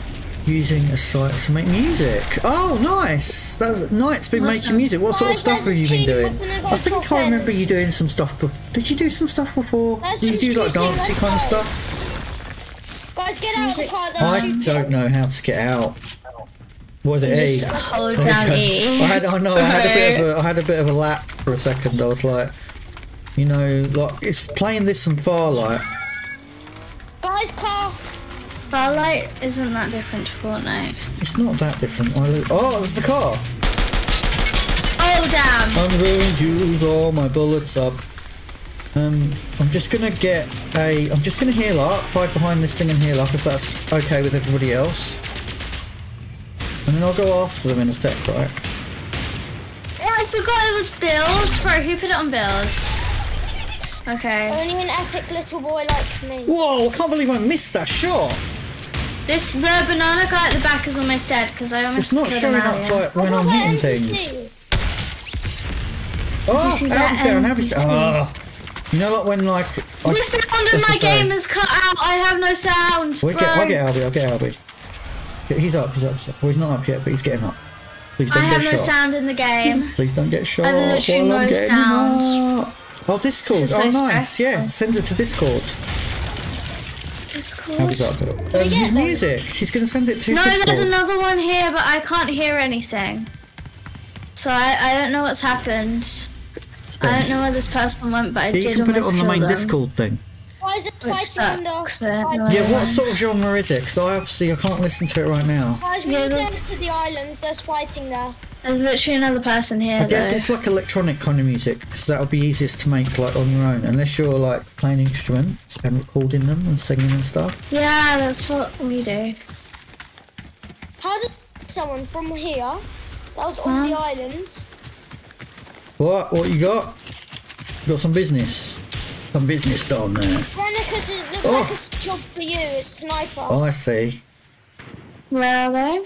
Using a site to make music. Oh, nice! That's Knight's been Awesome. making music. What sort of Guys, stuff there's have you a been team. doing? We're gonna go I think top I remember end. you doing some stuff. Be Did you do some stuff before? There's Did you some do like shooting, dancey let's kind of go. stuff? Guys, get out of the car. There's I shooting. don't know how to get out. Was it E? Just hold There we down go. E. I had, I know, I had a bit of a, I had a bit of a lap for a second. I was like, you know, like it's playing this and Farlight. Guys, car. Starlight isn't that different to Fortnite. It's not that different. I lo- oh, it was the car. Oh damn! I'm going to use all my bullets up. Um, I'm just gonna get a. I'm just gonna heal up, hide behind this thing and heal up if that's okay with everybody else. And then I'll go after them in a sec, right? Yeah, I forgot it was builds. Bro, who put it on builds? Okay. Only an epic little boy like me. Whoa! I can't believe I missed that shot. This the banana guy at the back is almost dead because I almost It's not killed showing him up earlier. like when What I'm about hitting M P things. C? Oh, see that Albie's down. Albie's down. N P C? Ah. You know, like when like. I, The sound of that's my the same. game is cut out. I have no sound. We'll bro. get, I'll get Albie. I'll get Albie. Yeah, he's up. He's up. He's up. Well, he's not up yet, but he's getting up. Please I don't have get no shot. sound in the game. Please don't get shot I while literally I'm no getting sound. up. Oh, Discord. This is Oh, so nice. stressful. Yeah, send it to Discord. Discord. Albie's up. Um, we get his them? music. He's going to send it to his No, Discord. there's another one here, but I can't hear anything. So I, I don't know what's happened. I don't know where this person went, but I Yeah, you did can put it almost on the kill main them. Discord thing. Why is it Which fighting on the... sucks, I have no Yeah, idea. what sort of genre is it? Because I obviously I can't listen to it right now. Guys, we Yeah, need to there's- go to the islands. There's fighting there. There's literally another person here. I guess though. it's like electronic kind of music because that would be easiest to make like on your own, unless you're like playing instruments and recording them and singing and stuff. Yeah, that's what we do. How did someone from here that was on the Huh? islands? What? What you got? You got some business. Some business down there. Renicus, it looks Oh. like a job for you. It's sniper. Oh, I see. Where are they?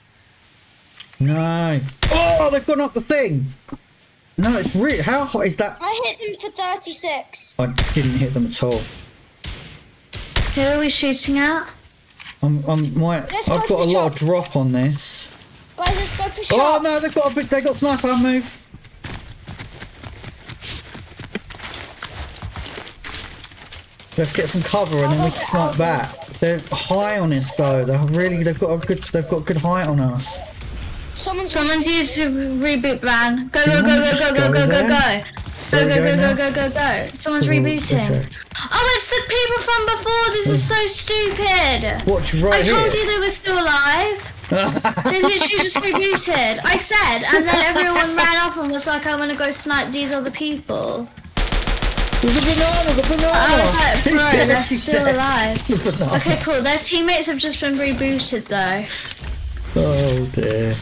No. Oh, they've gone up the thing. No, it's really. How hot is that? I hit them for thirty-six. I didn't hit them at all. Who are we shooting at? I'm. I'm. My. Let's I've go got a for lot of shot. drop on this. Guys, let's go for shot. Oh no, they've got a bit. They got sniper move. Let's get some cover and then we can snipe back. They're high on us though. They're really. They've got a good. They've got good height on us. Someone's Someone's used a reboot ban. Go, Do you go, go, wanna go, just go, go go, go, go, there? go. Go, Where go, are we go, going go, now? go, go, go. Someone's Ooh, rebooting. okay. Oh, it's the people from before. This is so stupid. Watch I right told here. you they were still alive. They literally just rebooted. I said, and then everyone ran up and was like, I'm gonna go snipe these other people. There's a banana. The banana. I was like, bro, Yeah, they're she still said. alive. The banana. Okay, cool. Their teammates have just been rebooted though. Oh dear.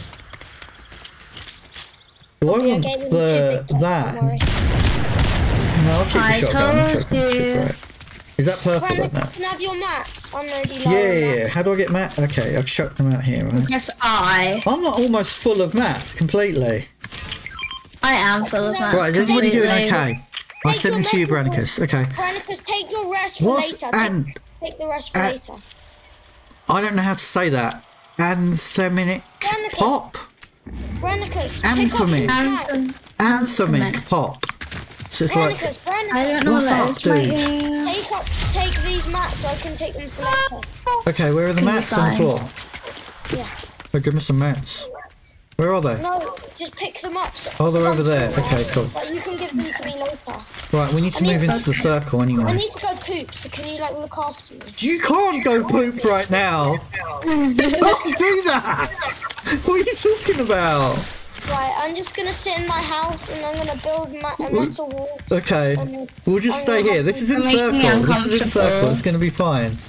Do I Yeah, want game with the two big that? dots, don't worry. No, I'll keep the I shotgun. told shotgun should you. right. Is that perfect like Renicus, that? can I have your mats? I'm already low Yeah, on yeah, yeah. mats. How do I get mat? Okay, I've chucked them out here, right? Yes, I. I'm not almost full of mats completely. I am full of that. Right, is everybody doing completely. okay? I Take sent your it to you, medical- Branicus. Okay. Renicus, take your rest for What's later. and Take, take the rest for uh, later. I don't know how to say that. Anthemic Branicus. pop? Renicus, Anthemic. pick up your mat. Anthem. Anthemic pop. So it's like, Renicus, I Renicus, don't know What's what that up, is, but dude? yeah. take up, take these mats so I can take them for later. okay, where are the Can be mats on the fine. floor? Yeah. Oh, give me some mats. Where are they? No, just pick them up. So Oh, they're some- over there. Okay, cool. But you can give them to me later. Right, we need to I need- move into the circle I anyway. need to go poop, so can you like look after me? You can't go poop right now. You can't do that. What are you talking about? Right, I'm just gonna sit in my house and I'm gonna build ma- a metal wall. Okay, Um, we'll just stay here. This is in You're making me circle. This is in uncomfortable. circle. It's going to be fine.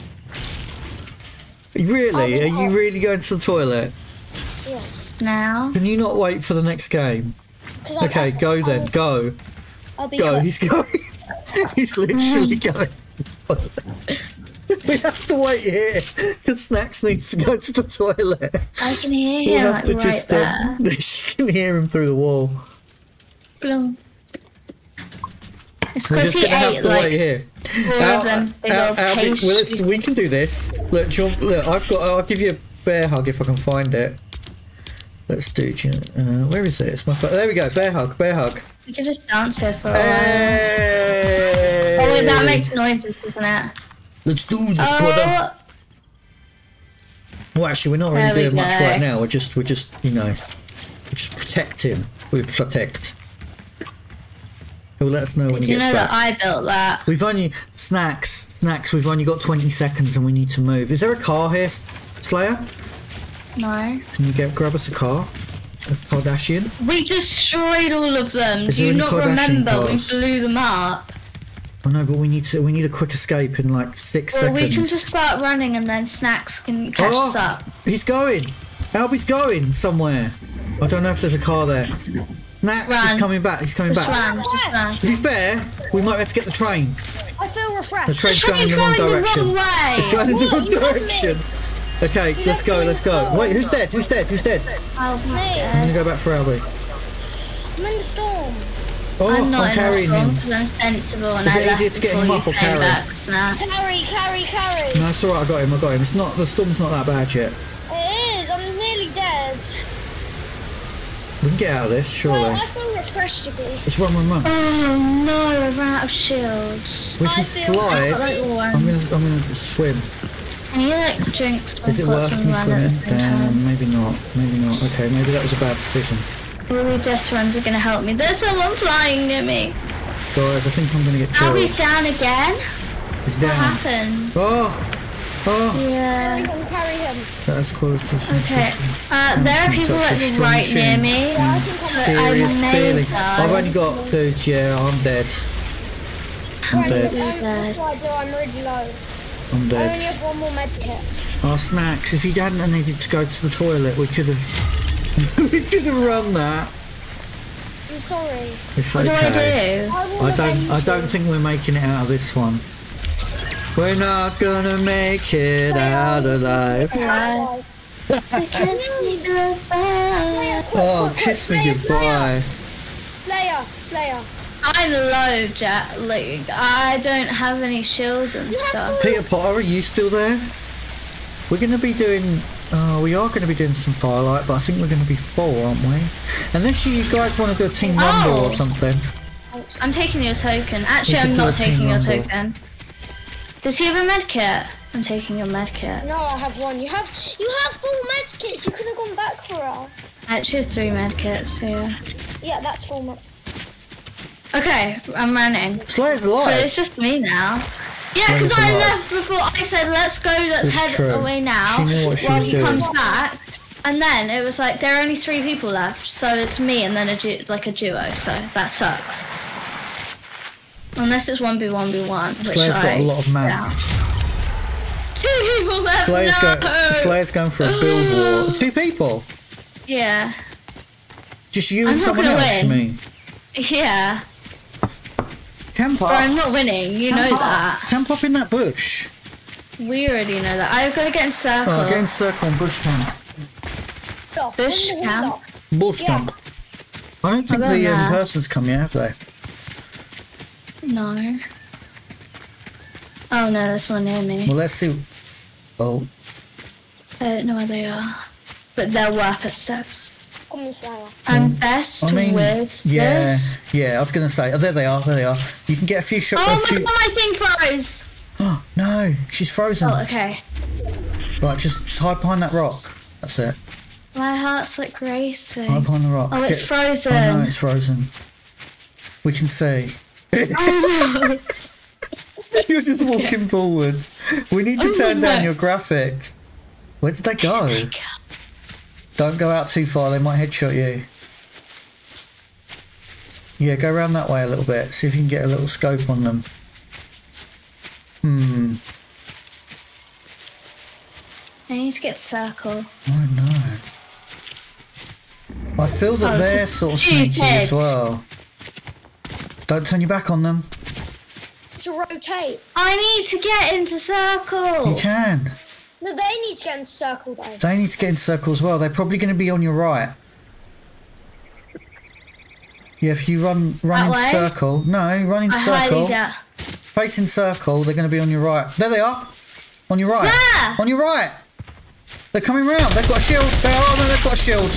Really? Are you really going to the toilet? Yes. Now. Can you not wait for the next game? 'Cause I- Okay, I- go then. Go. I'll be Go. back. He's going. He's literally going. We have to wait here because Snacks needs to go to the toilet. I can hear We'll him have like, to right just. there. Um, she can hear him through the wall. Bloom. It's We're because just he gonna have ate to like wait here. four of them big old Al- well, let's, pastries. we can do this. Look, John, look, I've got. I'll give you. bear hug if I can find it. Let's do. Uh, where is it? It's my. There we go. Bear hug. Bear hug. We can just dance here for a Hey! while. Oh wait, that makes noises, doesn't it? Let's do this, Oh, brother. Well, actually, we're not really There we doing much go. right now. We're just, we're just, you know, we're just protecting. We protect. He'll let us know when do he you gets know back. that I built that? We've only snacks, snacks. We've only got twenty seconds, and we need to move. Is there a car here, S- Slayer? No. Can you get grab us a car? A Kardashian? We destroyed all of them. Is Do there you any not Kardashian remember? cars? We blew them up. Oh no, but we need to. We need a quick escape in like six Well, seconds. we can just start running and then Snacks can catch Oh! us up. He's going. Albie's going somewhere. I don't know if there's a car there. Snacks Run. is coming back. He's coming Just back. run, just run. To be fair, we might have to get the train. I feel The refreshed. train's The going in the train's wrong going the direction. wrong way. It's going in the What? wrong You left me. direction. Okay, let's left go, me let's in the go. storm. Wait, who's dead? Who's dead? Who's dead? Oh, Me. I'm gonna go back for Albie. I'm in the storm. Oh, I'm I'm, not in carrying the storm him. because I'm sensible and Is I it left easier to get before him you up or came carry? back, Snack. Carry, carry, carry. No, it's alright, I got him, I got him. It's not, the storm's not that bad yet. It is. I'm nearly dead. We can get out of this, surely. Well, I feel refreshed at Let's least. run, run, run. Oh no, I ran out of shields. We I can feel slide. like one. I'm gonna, I'm gonna swim. Can you like drink some Is it pots worth and me run at swimming? the same time? Damn, maybe not. Maybe not. Okay, maybe that was a bad decision. Really, death runs are gonna help me. There's someone flying near me. Guys, I think I'm gonna get Now he's killed. down again. He's What down. happened? Oh! Oh! Yeah. Carry him, carry him. That's close. Okay. Uh, there are people Such a that are strong right near tune. me. Yeah, I think I'm But Serious I may feeling. die. I've only got dudes, yeah, I'm dead. I'm Right, dead. um, what do I do? I'm really low. I'm I only dead. have one more med kit. Our snacks, if you hadn't needed to go to the toilet, we could have we could have run that. I'm sorry. It's What do I okay. do? I will I don't avenge I don't you. think we're making it out of this one. We're not gonna make it out alive. Why? Oh, kiss me goodbye. Slayer, Slayer. I'm low, Jack. Like, I don't have any shields and stuff. Peter Potter, are you still there? We're gonna be doing uh, we are gonna be doing some Firelight, but I think we're gonna be full, aren't we? Unless you guys want to do a team rumble Oh. or something. I'm taking your token. Actually, We could I'm do not a team taking your rumble. token. Does he have a med kit? I'm taking your med kit. No, I have one. You have you have full med kits. You could have gone back for us. I actually have three med kits, yeah. Yeah, that's full med. Okay, I'm running. Slayer's So alive. it's just me now. Yeah, Slayer's because I alive. left before. I said, let's go, let's It's head true. away now. She knew what she while was he doing. comes back. And then it was like, there are only three people left. So it's me and then a du- like a duo. So that sucks. Unless it's one v one v one. which Slayer's got I a lot of mats. doubt. Two people left. Slayer's, no! go, Slayer's going for a build war. Two people. Yeah. Just you I'm and not someone gonna else, you win. mean? Yeah. Camp But I'm up. not winning. You know that. Camp up in that bush. We already know that. I've got to get in circle. Oh, get in circle and bush camp. Stop. Bush When the camp. stop. Bush Yeah. camp. I don't think I'll go the um, there. person's come yet, have they? No. Oh no, there's one near me. Well, let's see. Oh, I don't know where they are. But they're worth footsteps. Come on, Slayer. I'm best I mean, with yeah, this. yeah. I was going to say, oh, there they are, there they are. You can get a few shots. Oh a my few... god, my thing froze! Oh no, she's frozen. Oh, okay. Right, just, just hide behind that rock. That's it. My heart's like racing. Hide behind the rock. Oh, it's Get- frozen. Oh no, it's frozen. We can see. You're just walking forward. We need to Oh, turn down no. your graphics. Where did they go? Don't go out too far, they might headshot you. Yeah, go around that way a little bit. See if you can get a little scope on them. Hmm. I need to get circle. Oh no. I feel that Oh, this they're is sort of sneaky as stupid. well. Don't turn your back on them. To rotate. I need to get into circle. You can. No, they need to get into circle though. They need to get in circle as well. They're probably going to be on your right. Yeah, if you run run That in way? circle. No, run in I circle. highly doubt. Facing circle, they're going to be on your right. There they are. On your right. Where? On your right. They're coming round. They've got a shield. They are. No, they've got a shield.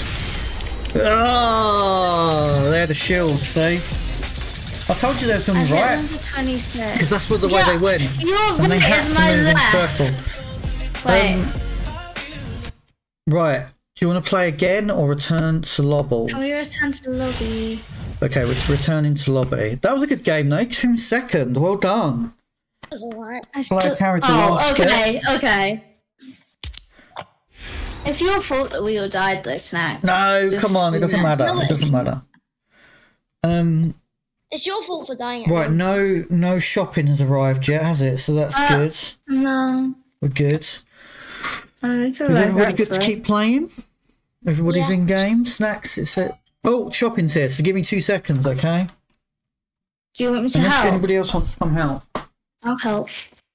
Oh, they had a shield. See, I told you there was something right. Because that's what the way yeah, they went. And they had to move in circle. Wait. Um, right. Do you want to play again or return to lobby? Can we return to the lobby? Okay, we're returning to lobby. That was a good game, though. Came second. Well done. Alright. I Still... still... carried the Oh, last okay, bit. okay. It's your fault that we all died, though, Snacks. No, Just come on. It doesn't matter. No, It doesn't matter. Um. It's your fault for dying. Right, no, no shopping has arrived yet, has it? So that's uh, good. No. We're good. I Is everybody good to keep playing? Everybody's yeah. in game. Snacks. It's a... Oh, shopping's here. So give me two seconds, okay? Do you want me to Unless help? anybody else wants to come help. I'll help.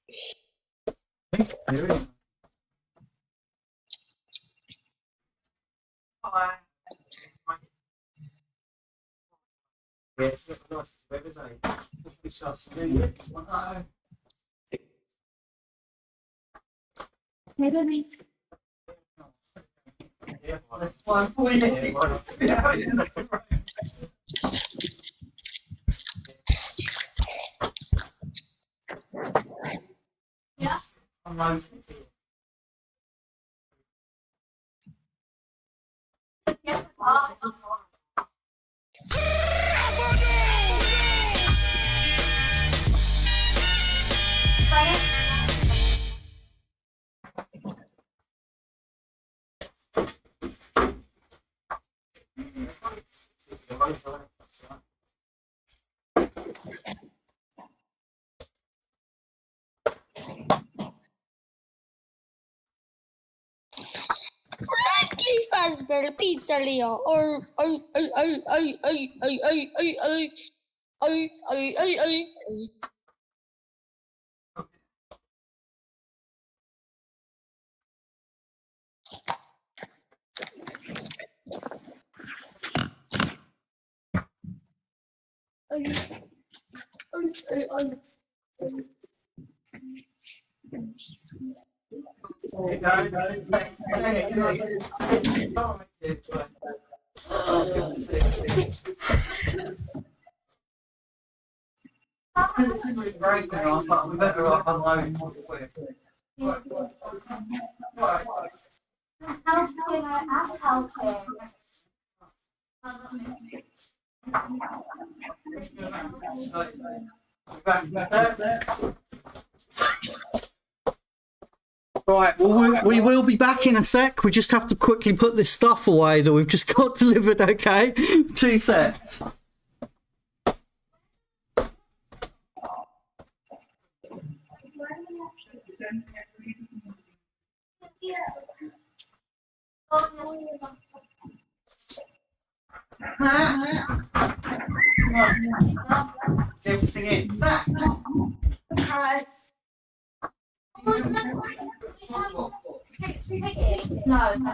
Maybe. Yeah. Fazbear Pizzeria or ay ay ay ay ay ay ay ay ay ay ay ay ay We better unload more quick. Right, well, we, we will be back in a sec. We just have to quickly put this stuff away that we've just got delivered, okay? Two secs. Everything in. Hi. No, no.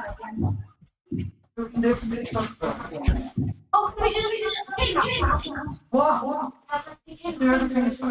Oh, can we do this? What? What? Everything is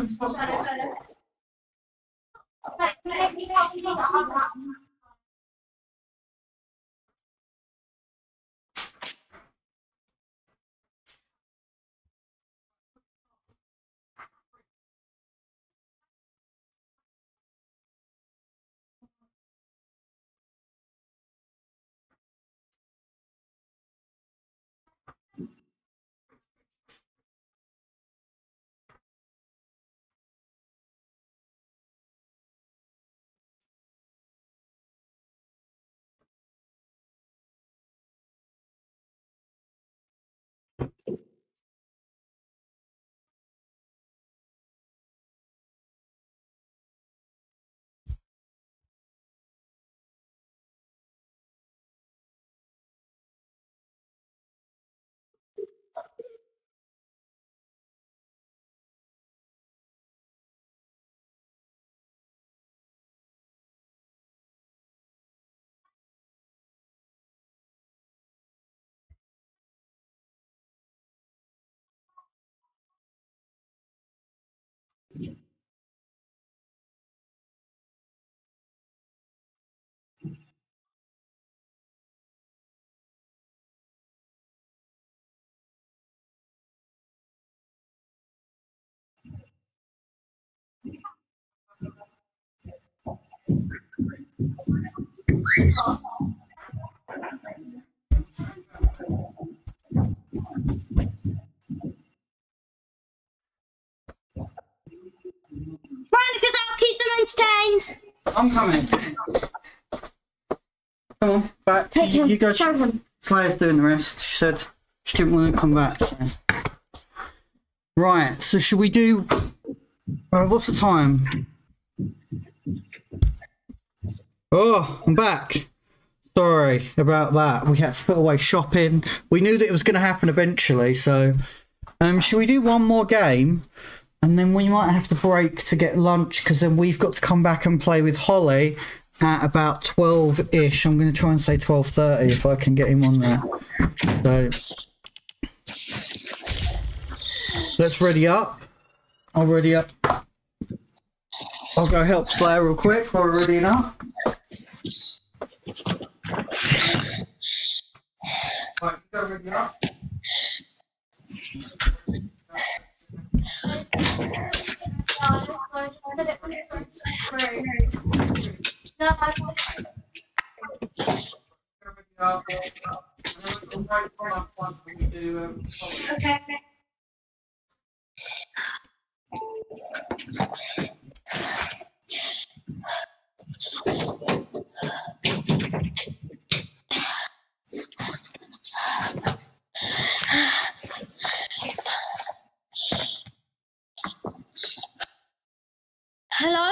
Run, because I'll keep them entertained. I'm coming. Come on, back. Take You, him. you go. Show him. Flair's doing the rest. She said she didn't want to come back. So. Right, so should we do... Uh, what's the time? Oh, I'm back. Sorry about that. We had to put away shopping. We knew that it was going to happen eventually, so... Um, should we do one more game? And then we might have to break to get lunch, because then we've got to come back and play with Holly at about twelve-ish. I'm going to try and say twelve thirty if I can get him on there. So... let's ready up. I'll ready up. I'll go help Slayer real quick while we're ready up. Right, go ready up. Okay. Hello?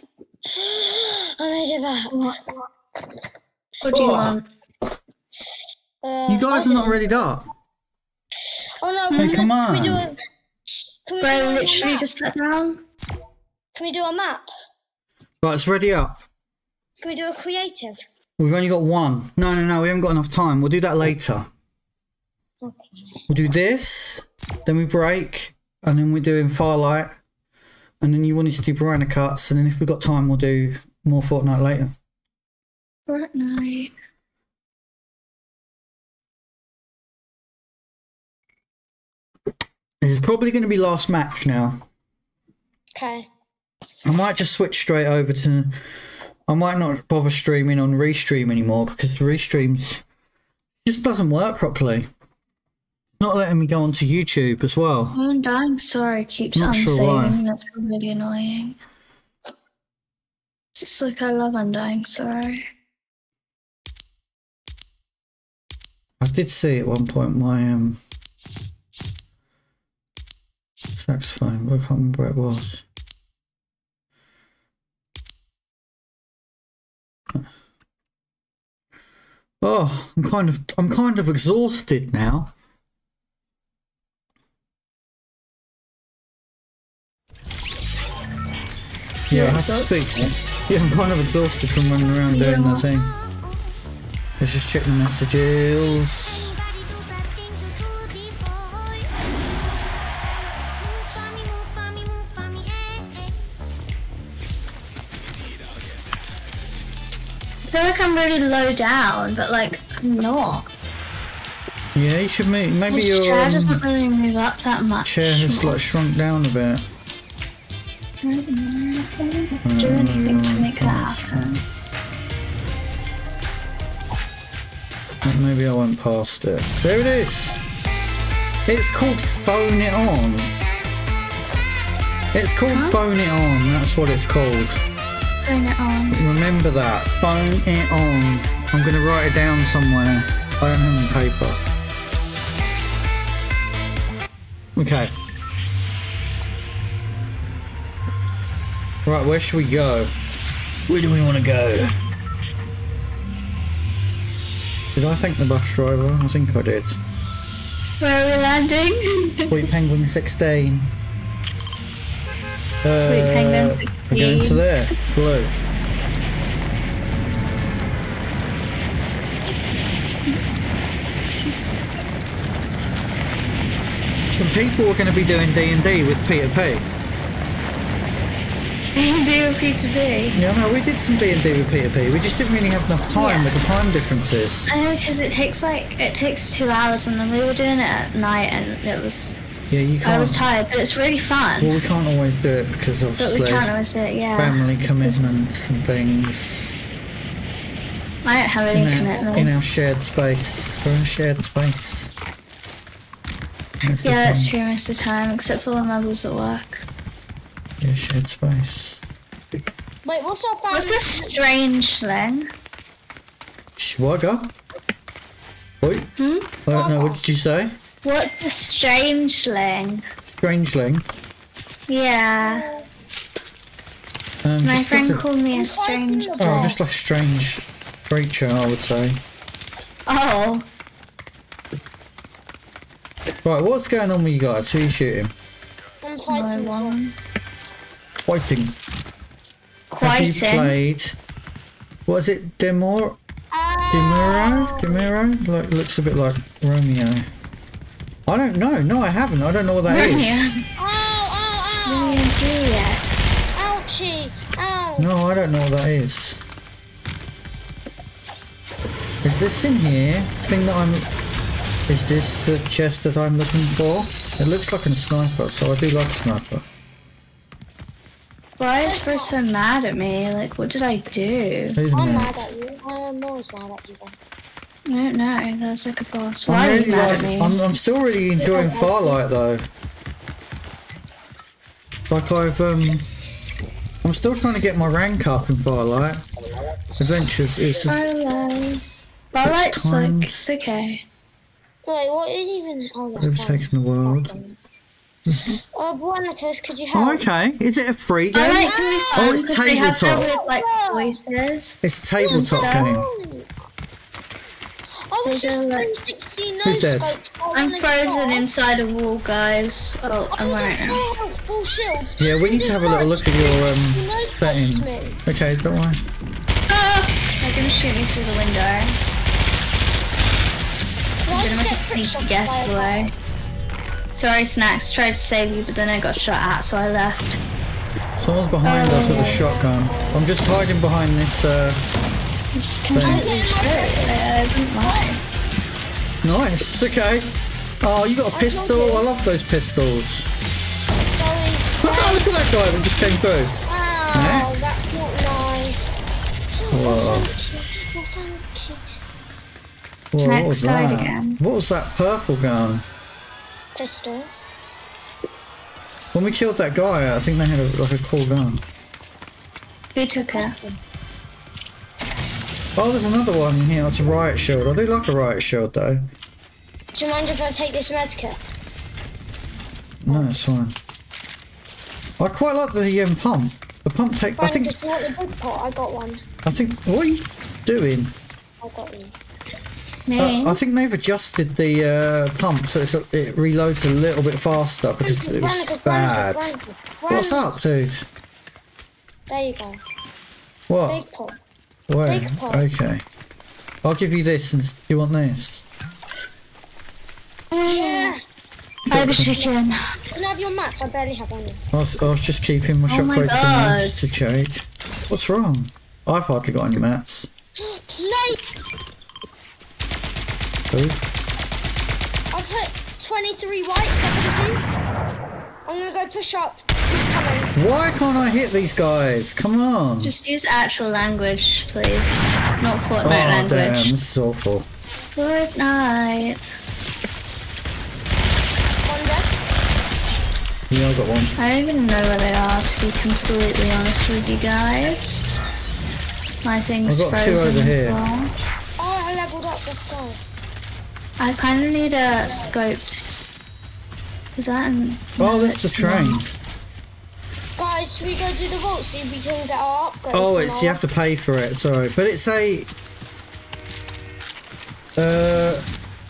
I made it back. What do you Oh. want? Uh, You guys are not readied up. Oh no, Hey, can, come we, on. can we do a... Can we, do Bro, a literally map? just sat down. Can we do a map? Right, it's ready up. Can we do a creative? We've only got one. No, no, no, we haven't got enough time. We'll do that later. Okay. We'll do this, then we break, and then we're doing Firelight, and then you wanted to do Piranha Cuts, and then if we've got time, we'll do more Fortnite later. Fortnite. This is probably going to be last match now. Okay. I might just switch straight over to... I might not bother streaming on Restream anymore, because Restreams just doesn't work properly. Not letting me go onto YouTube as well. My Undying Sorrow keeps Not sure why. unsaving. That's really annoying. It's just like I love Undying Sorrow. I did see at one point my um saxophone, but I can't remember where it was. Oh, I'm kind of I'm kind of exhausted now. Yeah, I have to speak. to- Yeah, I'm kind of exhausted from running around doing Yeah. that thing. Let's just check the messages. I feel like I'm really low down, but like I'm not. Yeah, you should move. Maybe My your chair um, doesn't really move up that much. chair has like shrunk down a bit. Do anything to make that happen. Maybe I went past it. There it is. It's called Phone It On. It's called Huh? Phone It On. That's what it's called. Turn it on. Remember that. Phone It On. I'm going to write it down somewhere. I don't have any paper. Okay. Right, where should we go? Where do we want to go? Did I thank the bus driver? I think I did. Where are we landing? Sweet Penguin sixteen. Uh, Sweet Penguin We're going to sixteen. there. Blue. Some people are going to be doing D and D with P two P. Do P to B. Yeah, no, we did some D and D with P two P. We just didn't really have enough time Yeah. with the time differences. I know, because it takes like it takes two hours, and then we were doing it at night, and it was Yeah, you I can't. was tired, but it's really fun. Well, we can't always do it because But we obviously can't always do it, yeah. family commitments and things. I don't have any In our, in commitment. our shared space. We're in a shared space. That's the Yeah, that's thing. true most of the time, except for when others at work. Yeah, shared space. Wait, what's our What's family? this strange slang? Sh- What, go? Oi? Hmm? I don't know, what did you say? What's the strange slang? Strangeling. Yeah. Um, My just friend like a, called me a strange oh, dog. just like a strange creature, I would say. Oh. Right, what's going on with you guys? Who are you shooting? I'm No fighting the one. boss. Fighting. Have you Quieting. played... What is it? Demor... Ah, Demuro? Demuro? Like, looks a bit like Romeo. I don't know. No, I haven't. I don't know what that is. Romeo. Ow, ow, ow. Romeo and Juliet. Ouchie. Ow. No, I don't know what that is. Is this in here? Thing that I'm... Is this the chest that I'm looking for? It looks like a sniper, so I do like a sniper. Why is Bruce so mad at me? Like, what did I do? Who's I'm mad? mad at you. I'm always mad at you then. I don't know. That was like a boss. I'm Why are you really mad like, at me? I'm, I'm still really enjoying Farlight though. Like I've um, I'm still trying to get my rank up in Farlight. Adventures is Hello. Barlight's time. like, it's okay. Wait, what is even... Oh, yeah, fine. overtaking the world. Uh, Buonicus, could you Oh, help? okay. Is it a free game? I like them with Oh, fun it's 'cause they have so tabletop. weird, like, voices. It's a tabletop Yeah. game. I was They just do, like- three sixty no Who's dead? scopes. I'm frozen inside a wall, guys. Oh, I'm Oh, right the now. full, full shields. Yeah, we need to have a little look at your um setting. Me. Okay, don't worry. Ah! They're gonna shoot me through the window. Can I I'm just gonna get make a quick shot sneaky by a getaway. Sorry, Snacks. Tried to save you, but then I got shot at, so I left. Someone's behind Oh. us with a shotgun. I'm just hiding behind this. Uh, Just completely true. I didn't mind. nice. Okay. Oh, you got a pistol. I love those pistols. Sorry. Oh, look at that guy that just came through. Wow, Max. that's not nice. Whoa. Oh, thank you. Oh, thank you. Whoa, what was Next side that? again. What was that purple gun? Pistol. When we killed that guy, I think they had a, like a cool gun. Who took it? Oh, there's another one here. It's a riot shield. I do like a riot shield though. Do you mind if I take this medkit? No, it's fine. I quite like the um, pump. The pump take. I Fine, think. just want the big pot. I got one. I think. What are you doing? I got one. Me? Uh, I think they've adjusted the uh, pump so it's a, it reloads a little bit faster because it was Veronica, bad. Veronica, Veronica. What's up, dude? There you go. What? Big pot. Where? big pot. Okay. I'll give you this. And s- do you want this? Yes. I have a chicken. Can I have your mats? I barely have any. I was, I was just keeping my Oh my shockwave God. grenades to change. What's wrong? I've hardly got any mats. Plate. Who? I've hit twenty-three white, seventy. I'm gonna go push up. Who's coming? Why can't I hit these guys? Come on. Just use actual language, please. Not Fortnite Oh damn, language. this is awful. Fortnite. One dead. Yeah, I got one. I don't even know where they are, to be completely honest with you guys. My thing's I've got two frozen over Uh, as here. well. Oh, I leveled up. Let's go. I kind of need a scoped. Is that an? Oh, no, that's the it's train. not. Guys, should we go do the vault so we can get our upgrades? Oh, and it's our- you have to pay for it. Sorry, but it's a. Uh,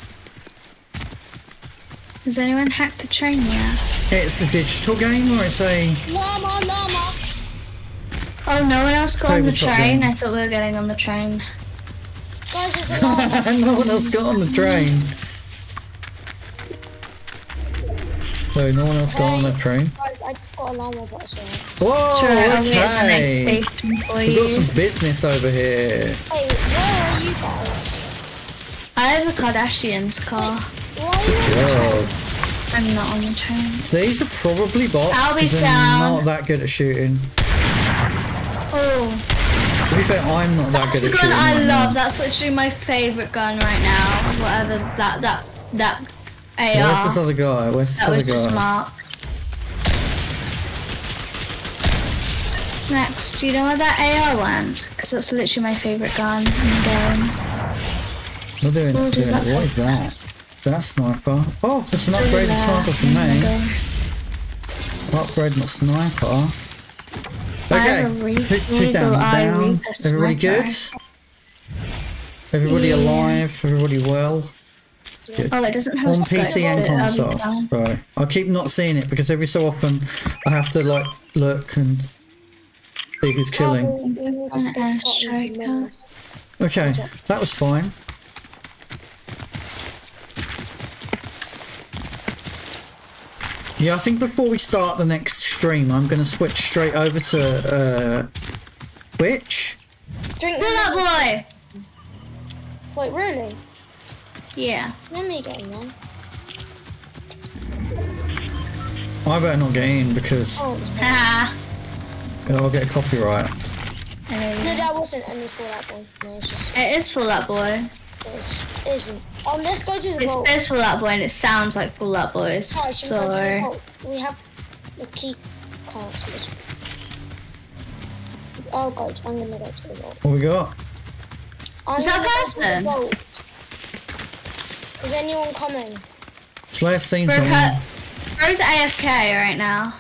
Has anyone hacked the train yet? it's a digital game or it's a. Llama, llama. Oh, no one else got on the Tabletop train? game. I thought we were getting on the train. Guys, there's a llama. No one else got on the train. So no one else got on the train. Guys, I got a llama, but it's alright. Whoa, Sure, I'll be at the okay. next station for We've you. got some business over here. Hey, where are you guys? I have a Kardashian's car. Why are you on the train? Job. I'm not on the train. These are probably bots I'll be because they're down. not that good at shooting. Oh, Have be fair, I'm not that That's good the at gun shooting. I right love. now. That's literally my favourite gun right now. Whatever that that that A R. Where's this other guy? Where's this that other was just guy? marked. What's next? Do you know where that A R went? Because that's literally my favourite gun in the game. We're doing Oh, it. does Doing that it. What is that? That sniper. Oh, that's an It's over upgraded there. sniper for Oh my me. God. Upgrade my sniper. I Okay, have a re- who- who's eagle down? eye Down. Reaper Everybody sniper. good? Everybody Yeah. alive? Everybody well? Good. Oh, it doesn't have On scope, P C and but I'll be console. fine. Right. I keep not seeing it because every so often I have to like look and see who's killing. An air striker. Okay, that was fine. Yeah, I think before we start the next stream, I'm going to switch straight over to uh, Twitch. Drink Pull that boy! Wait, really? Yeah. Let me get in then. I better not get in because Oh, Haha. I'll get a copyright. no, that wasn't any for that one. No, it's just It is Fall Out Boy. it isn't. Um, let's go to the It vault. says Fall Out Boy and it sounds like Fall Out Boys. Guys, should we go to the So, vault? We have the key cards for this. Oh god, I'm gonna go to the vault. What we got? I'm Is that gonna go to the person? vault. Is anyone coming? Slayer seen Bro, someone. her- Bro's A F K right now.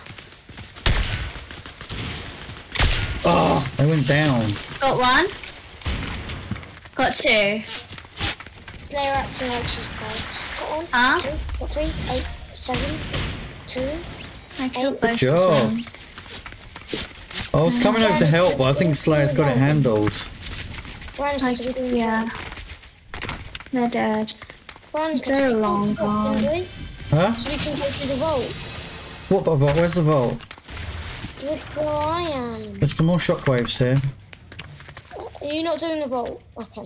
Oh, they went down. Got one. Got two. Slayer Axe and Archer's Pride. Got one, Huh? two, got three, eight, seven, two. I killed Good both job. of them. I was coming over to help, but I think Slayer's got it handled. Run, Like, so we can yeah. They're dead. run, 'cause They're we can- long what's gone. been doing, Huh? So we can go to the vault. What vault? Where's the vault? Look where I am. There's some more shockwaves here. Are you not doing the vault? Okay.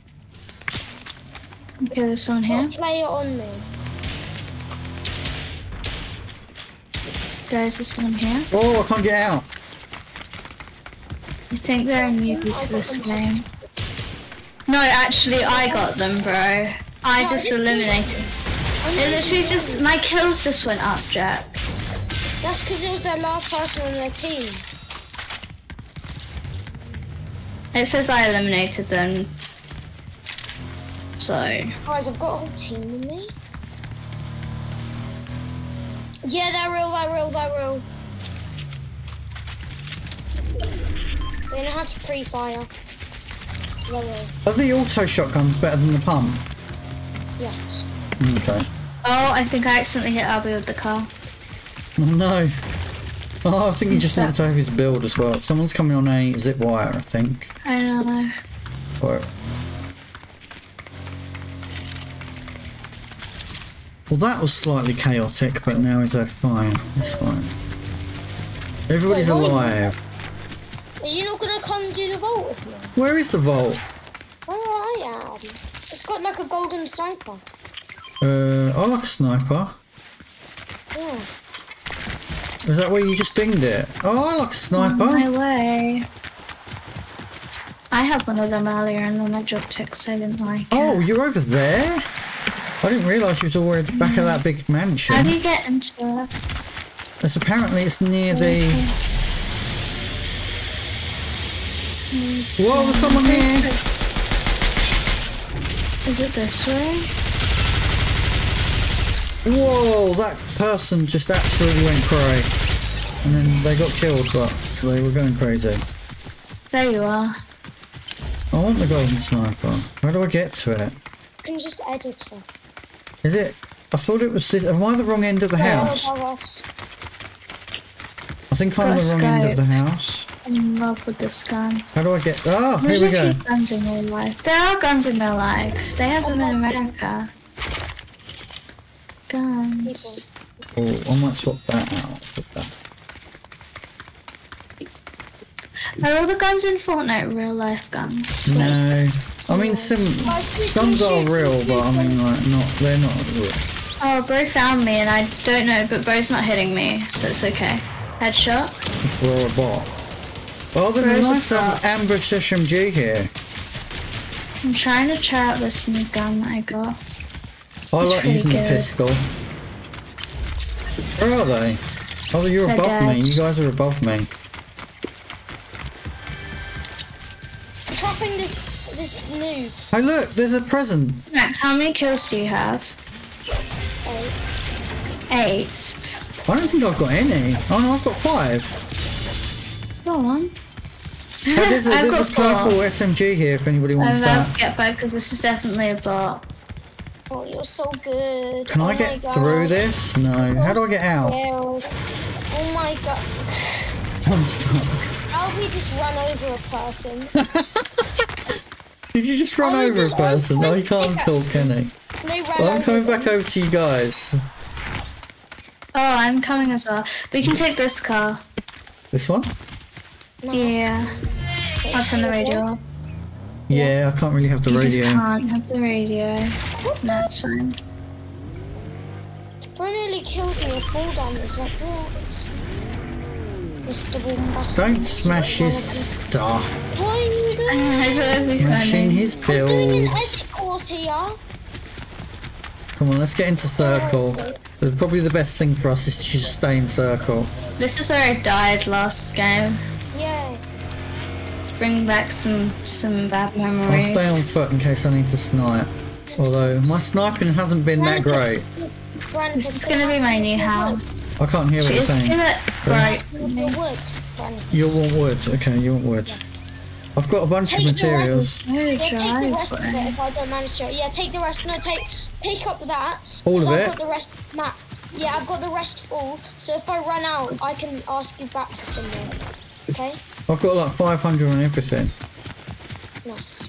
Okay, there's someone here. Play it on me. Guys, there's someone here. Oh, I can't get out. I think they're a newbie to this game. No, actually, I got them, bro. I just eliminated. It literally just, my kills just went up, Jack. That's because it was their last person on their team. It says I eliminated them. So, Guys, I've got a whole team with me. Yeah, they're real, they're real, they're real. They know how to pre-fire. They're real. Are the auto shotguns better than the pump? Yes. Okay. oh, I think I accidentally hit Abby with the car. Oh no. Oh, I think he just that? knocked over his build as well. Someone's coming on a zip wire, I think. I know. Or... Well, that was slightly chaotic, but now it's uh, fine. It's fine. Everybody's Wait, what? alive. Are you not gonna come do the vault with me? Where is the vault? Where I am? It's got like a golden sniper. Uh, I like a sniper. Yeah. Is that where you just dinged it? Oh, I like a sniper. On my way. I had one of them earlier and then I dropped it because I didn't like it. Oh, you're over there? I didn't realise you was already at the back of that big mansion. How do you get into it? It's apparently it's near the... Whoa, there's someone here! Is it this way? Whoa, that person just absolutely went cray. And then they got killed, but they were going crazy. There you are. I want the golden sniper. How do I get to it? You can just edit it. Is it... I thought it was this... Am I the wrong end of the house? Oh, us. I think I'm Got the a wrong end of scope. the house. I'm in love with this gun. How do I get... Ah, here There's we a go. few guns in real life. There are guns in real life. They have them in America. Guns. Oh, I might swap that out with that. Are all the guns in Fortnite real life guns? No. I mean, sim... Guns are real, but I mean, like, not... They're not real. Oh, bro found me and I don't know, but bro's not hitting me, so it's okay. Headshot. Or a bot. Oh, there's Where's a the nice um, car? ambush S M G here. I'm trying to try out this new gun that I got. I It's like pretty using the good. pistol. Where are they? Oh, you're They're above me. dead. You guys are above me. Trapping this this noob. Hey, look, there's a present. Max, how many kills do you have? Oh, Eight. I don't think I've got any. Oh no, I've got five. Go on. Oh, there's a, I've there's a got four. purple S M G here if anybody I'm wants about to that. get five because this is definitely a bot. oh, you're so good. Can oh I my get God. through this? No. How do I get out? Oh my god. I'm stuck. How we just run over a person? Did you just run Oh, over a just- person? No, he can't okay. talk, can he? They ran Well, I'm over coming them. back over to you guys. Oh, I'm coming as well. We can take this car. This one? No. Yeah. I'll turn the radio off. Yeah, I can't really have the You just radio. can't have the radio. That's fine. Bro nearly killed me with fall damage. Like what? Mister Bombastic. Don't smash his stuff. What are you doing? I feel like we Smashing funny. his I'm doing an builds. edge course here. Come on, let's get into circle. But probably the best thing for us is to just stay in circle. This is where I died last game. Yeah. Bring back some some bad I'll memories. stay on foot in case I need to snipe. Although my sniping hasn't been that great. Brandon, This is gonna be my new house. I can't hear what She you're is too saying. bright. Your woods, Brandon. You want wood? Okay, you want wood. I've got a bunch of Take the materials. Very Yeah, take the dry. rest of it if I don't manage to. Yeah, take the rest. No, take pick up that. All of 'cause I've it? got the rest. Matt. Yeah, I've got the rest full. So if I run out, I can ask you back for some more. Okay. I've got like five hundred on everything. Nice.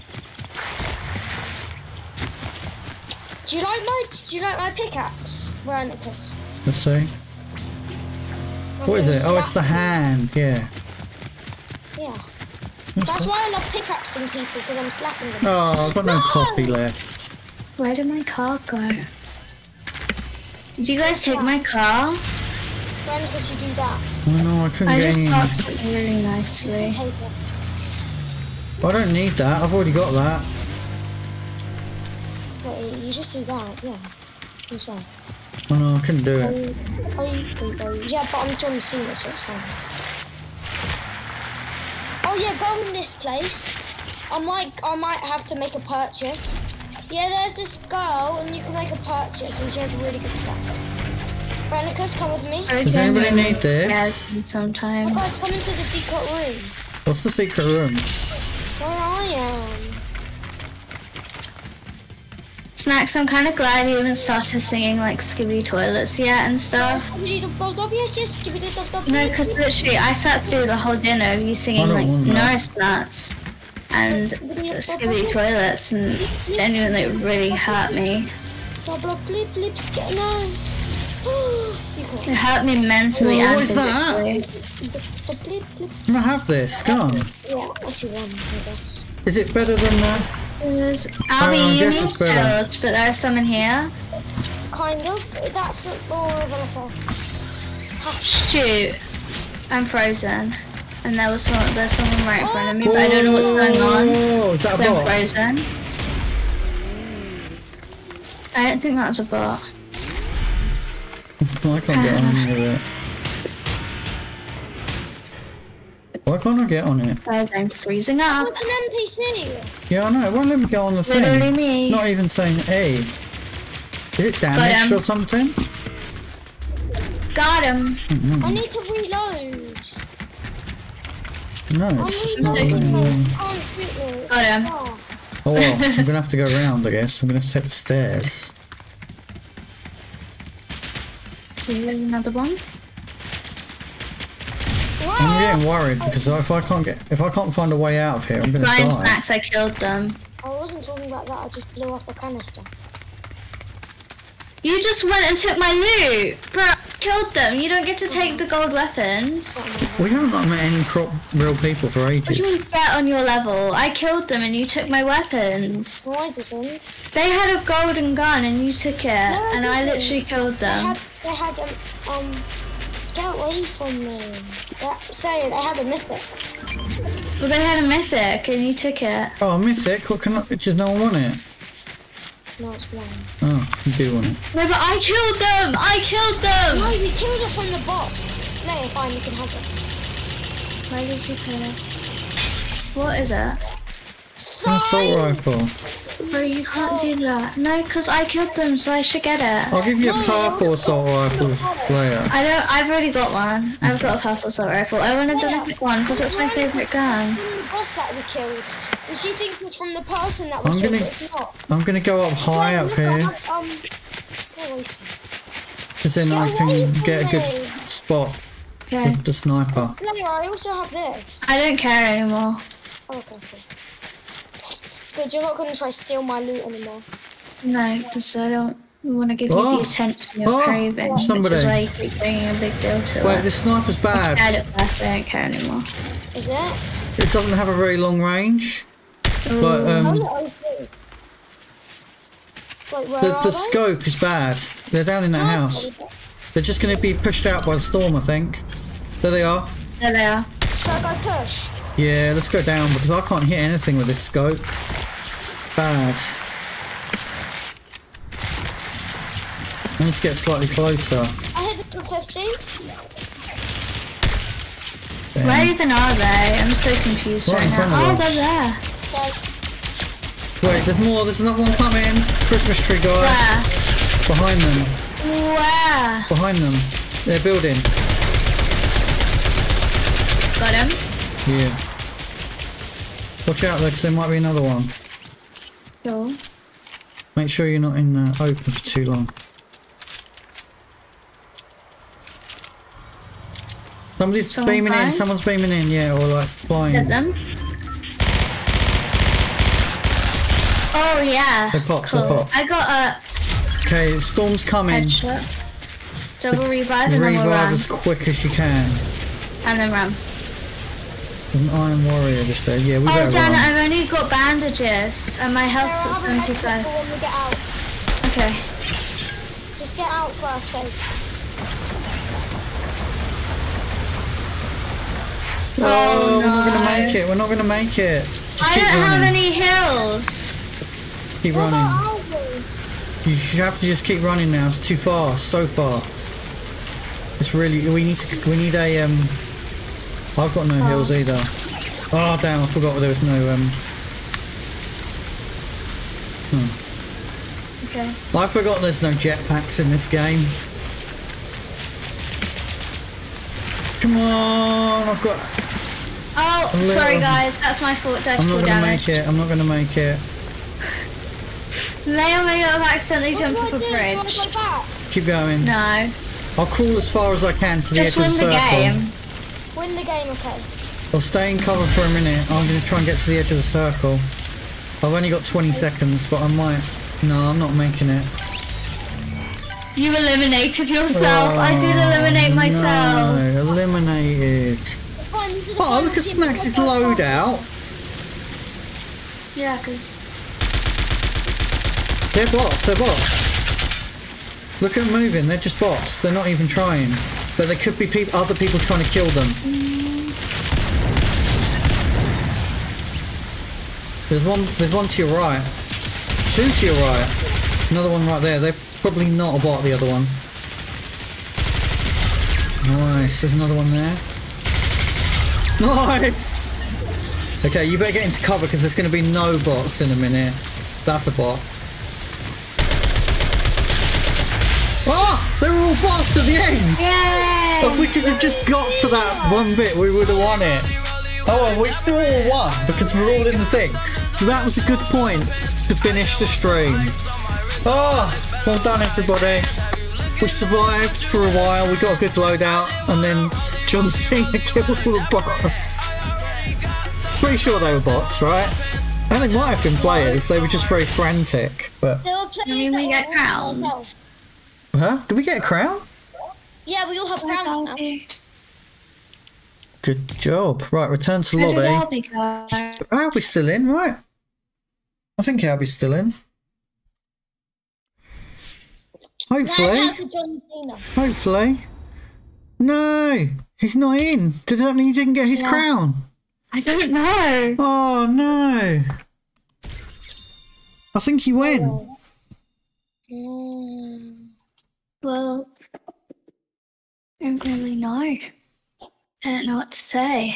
Do you like my Do you like my pickaxe, Veronicus? Let's see. What is it? Oh, it's the hand. Yeah. Yeah. That's why I love pickaxing people because I'm slapping them. Oh, I've got no No! coffee left. Where did my car go? Did you guys take my car? Veronicus, you do that. Oh no, I couldn't I get just any. parked it really nicely. Take it. I don't need that. I've already got that. Wait, you just do that. Yeah. I'm sorry. Oh no, I couldn't do it. Oh, oh, oh, oh, yeah, but I'm trying to see this, so it's fine. Oh yeah, go in this place. I might, I might have to make a purchase. Yeah, there's this girl, and you can make a purchase, and she has really good stuff. Veronicus, come with me. Does anybody need this? Yes, sometimes. Guys, come into the secret room. What's the secret room? Where I am. Snacks, I'm kind of glad you haven't started singing like Skibby Toilets yet and stuff. Yes, yes, give it a dub dub. No, because literally I sat through the whole dinner of you I singing don't like want that. Norris Nuts and Skibby Toilets, and genuinely it really hurt me. Double blip blip skip no. You It can. hurt me mentally Oh, and what is that? physically. Blip blip. Can I have this? Go on. Yeah, if you want, I guess. Is it better than that? There's- Oh, I'll I be guess using it's better. shields, but there's some in here. It's kind of. That's a- more of like a. Pass. Shoot, I'm frozen, and there was some, there's someone right in front of me, but I don't know what's going on. Oh, is that a So I'm bot? frozen. I don't think that's a bot. I can't get on any of it. Why can't I get on it? Guys, I'm freezing up. What's an N P C? Yeah, I know. It won't let me get on the thing. Literally me. Not even saying A. Is it damaged him. or something? Got him. I need to reload. No, I'm it's just not reloading. letting I me. can't shoot me. Got him. Oh. Oh well, I'm gonna have to go around, I guess. I'm gonna have to take the stairs. Do you have another one? I'm Whoa! getting worried because if I can't get, if I can't find a way out of here, I'm gonna Ryan die. Snacks, I killed them. I wasn't talking about that. I just blew off the canister. You just went and took my loot. Bro, I killed them. You don't get to take the gold weapons. We haven't like, met any pro- real people for What do you ages. mean get on your level? I killed them and you took my weapons. No, I didn't. They had a golden gun and you took it, I and I didn't. literally killed They them. had, they had um, um, get away from me. Yeah, say they had a mythic. Well, they had a mythic and you took it. Oh, mythic? What can I... Does no one want it? No, it's mine. Oh, you do want it. No, but I killed them! I killed them! No, we killed it from the boss. No, fine, you can have it. Why did you kill it? What is it? An assault rifle. Bro, you can't do that. No, because I killed them, so I should get it. I'll give you a No, purple assault rifle player. I don't. I've already got one. I've got a purple assault rifle. I wanted the Yeah. mythic one because it's my favorite gun. From the boss that we killed. And she thinks it's from the person that we I'm killed, gonna- but it's not. I'm gonna go up high No, up look, here, I have, Um, go away. because then Get I away can from get a good me. spot Okay. with the sniper. Slayer, I also have this. I don't care anymore. Oh, okay, cool. Good, you're not gonna try to steal my loot anymore. No, because I don't want to give Oh. you the attention you're Oh, craving, somebody. which is why you keep bringing a big deal to Wait, it. this sniper's I bad. cared at first, I don't care anymore. Is it? It doesn't have a very long range. But Ooh. Oh, um, yeah, okay. Wait, where the are the they? scope is bad. They're down in that house. They're just gonna be pushed out by the storm, I think. There they are. There they are. Should I go push? Yeah, let's go down because I can't hit anything with this scope. Bad. I need to get slightly closer. I hit the two fifty. Damn. Where even are they? I'm so confused Right right, in front now. of Oh, us. they're there. Dead. Wait, there's more. There's another one coming. Christmas tree guy. Where? Behind them. Where? Behind them. They're building. Got him. Yeah. Watch out though, because there might be another one. Cool. Make sure you're not in uh, open for too long. Somebody's Someone beaming in. flying? Someone's beaming in. Yeah, or like flying. Hit them. Oh yeah. They pop, they cool. pop. I got a Okay, storm's coming. headshot. Double revive and then we'll Revive run. as quick as you can. And then run. There's an Iron Warrior just there. Yeah, we Oh better damn it, run. I've only got bandages and my Sarah, health's I'll at have a med kit seventy-five. for when we get out. Okay. Just get out first, so. Oh, Oh, we're not gonna no. make it. We're not gonna make it. Just I keep don't running. have any heals. Keep What running. about Alvin? You have to just keep running now. It's too far. So far. It's really. We need to. We need a. Um. I've got no Oh. heals either. Oh damn! I forgot there was no. Um. Okay. I forgot there's no jetpacks in this game. Come on! I've got. Oh, A little- sorry guys, that's my fault. Dice I'm not full gonna damage. make it. I'm not gonna make it. May or may not have accidentally What jumped do I off a do? Do I bridge. go back? Keep going. No. I'll crawl as far as I can to the Just edge of win the the circle. game. Win the game, okay. I'll stay in cover for a minute. I'm going to try and get to the edge of the circle. I've only got twenty seconds, but I might... No, I'm not making it. You eliminated yourself. I did eliminate myself. No, eliminated. Fine, these are the Oh, final look at teams. Snax's loadout. Yeah, because... They're bots, they're bots. Look at them moving, they're just bots. They're not even trying. But there could be peop other people trying to kill them. There's one, there's one to your right. Two to your right. Another one right there. They're probably not a bot, the other one. Nice, there's another one there. Nice! Okay, you better get into cover because there's going to be no bots in a minute. That's a bot. Oh! They were all bots at the end! Yay! If we could have just got to that one bit, we would have won it. Oh well, we still all won because we're all in the thing. So that was a good point to finish the stream. Oh, well done everybody. We survived for a while, we got a good loadout, and then John Cena killed all the bots. Pretty sure they were bots, right? And they might have been players, they were just very frantic. But There were players I mean, that we were get all crowns. themselves. huh? Did we get a crown? Yeah, we all have crowns now. Good job. Right, return to Where did lobby. Albie go? Albie's still in, right? I think Albie's still in. Hopefully. Nice out to John Cena. Hopefully. No! He's not in! Does that mean he didn't get his Yeah. crown? I don't know. Oh no! I think he went. Mm. Well, I don't really know. I don't know what to say.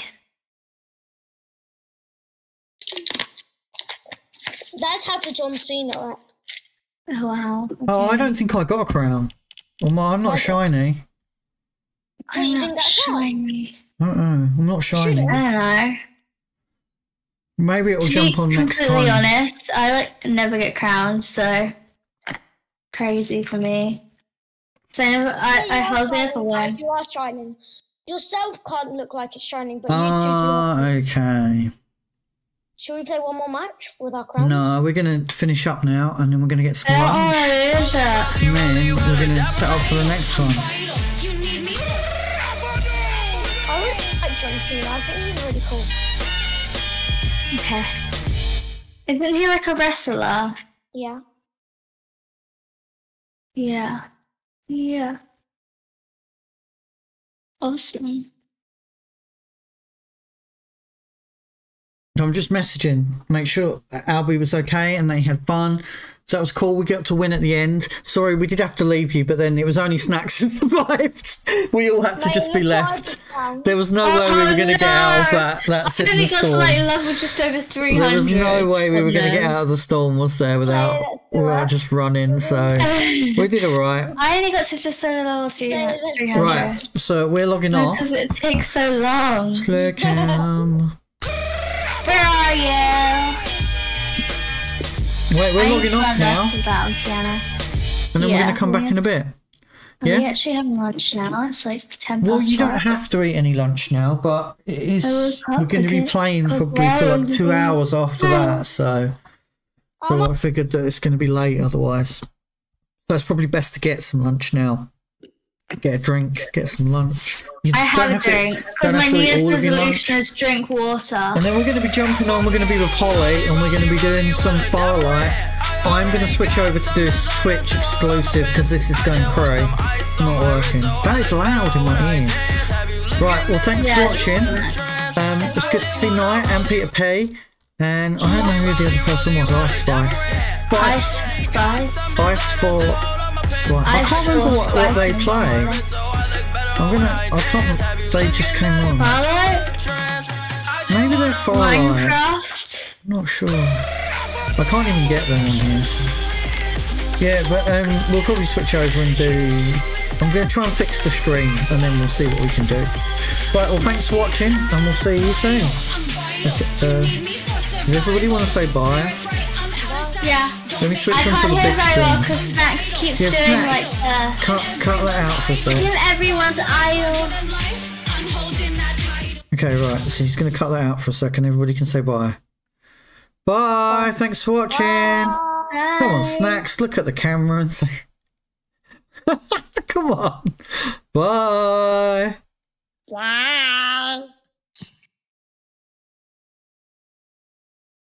That's how to John Cena, right? Oh, wow. Oh, I okay. don't think I got a crown. Well, my, I'm not I shiny. Oh, you I'm didn't not get a crown? shiny. Uh-uh, I'm not shiny. I don't know. Maybe it'll To jump be on next completely time. honest, I like never get crowned, so crazy for me. So I, never, I, I Yeah, you are held it for shining, one. guys, you are shining. Yourself can't look like it's shining, but you Ah, two do. okay. Shall we play one more match with our crowns? No, we're going to finish up now, and then we're going to get some Oh, lunch. is it? And then we're going to set up for the next one. I really like John Cena. I think he's really cool. Okay. Isn't he like a wrestler? Yeah. Yeah. Yeah. Awesome. I'm just messaging, make sure Albie was okay and they had fun. So that was cool. We got to win at the end. Sorry, we did have to leave you, but then it was only Snacks who survived. We all had to Mate, just be look left. like the crown. There was no Oh, way we were going to no. get out of that, that I sit in only the got to storm. like level just over three hundred. There was no way we were going to get goodness. out of the storm, was there, without, Yeah, let's do without that. just running. So we did all right. I only got to just over level two, Yeah, let's do three hundred. Right, so we're logging off. Because it takes so long. Slickam. Where are you? Wait, we're I logging need to off learn now, less about piano. and then we're Yeah, going to come back yeah. in a bit. Are Yeah? we actually having lunch now? It's like ten Well, past you don't five. have to eat any lunch now, but it is, Oh, we're going to be okay. playing Oh, probably for like two wow. hours after that, so I'm so I figured that it's going to be late otherwise. So it's probably best to get some lunch now. Get a drink, get some lunch. You I just have don't a to- drink don't because my have to New eat Year's all of your resolution lunch. is drink water. And then we're going to be jumping on, we're going to be with Polly, and we're going to be doing some Firelight. I'm going to switch over to do a Switch exclusive because this is going cray. Not working. That is loud in my ear. Right, well, thanks Yeah. for watching. Um, it's good to see Knight and Peter P. And I don't know who the other person was. Ice Spice. Spice. Ice spice. Ice for. Spice. I Ice can't remember for what, what they Spice. play. I'm gonna. I can't. They just came on. Firelight? Maybe they're Firelight. Minecraft? Not sure. I can't even get them on here. So. Yeah, but um, we'll probably switch over and do. I'm going to try and fix the stream, and then we'll see what we can do. Right, well, thanks for watching, and we'll see you soon. Okay, uh, does everybody want to say bye? Yeah. Let me switch I onto can't the hear big very well screen. because Snacks keeps Yeah, doing Snacks. like uh, Cut, cut that out for a second. in everyone's aisle. Okay, right, so he's going to cut that out for a second. Everybody can say bye. Bye, thanks for watching. Come on, Snacks, look at the camera and say... Come on. Bye. Bye.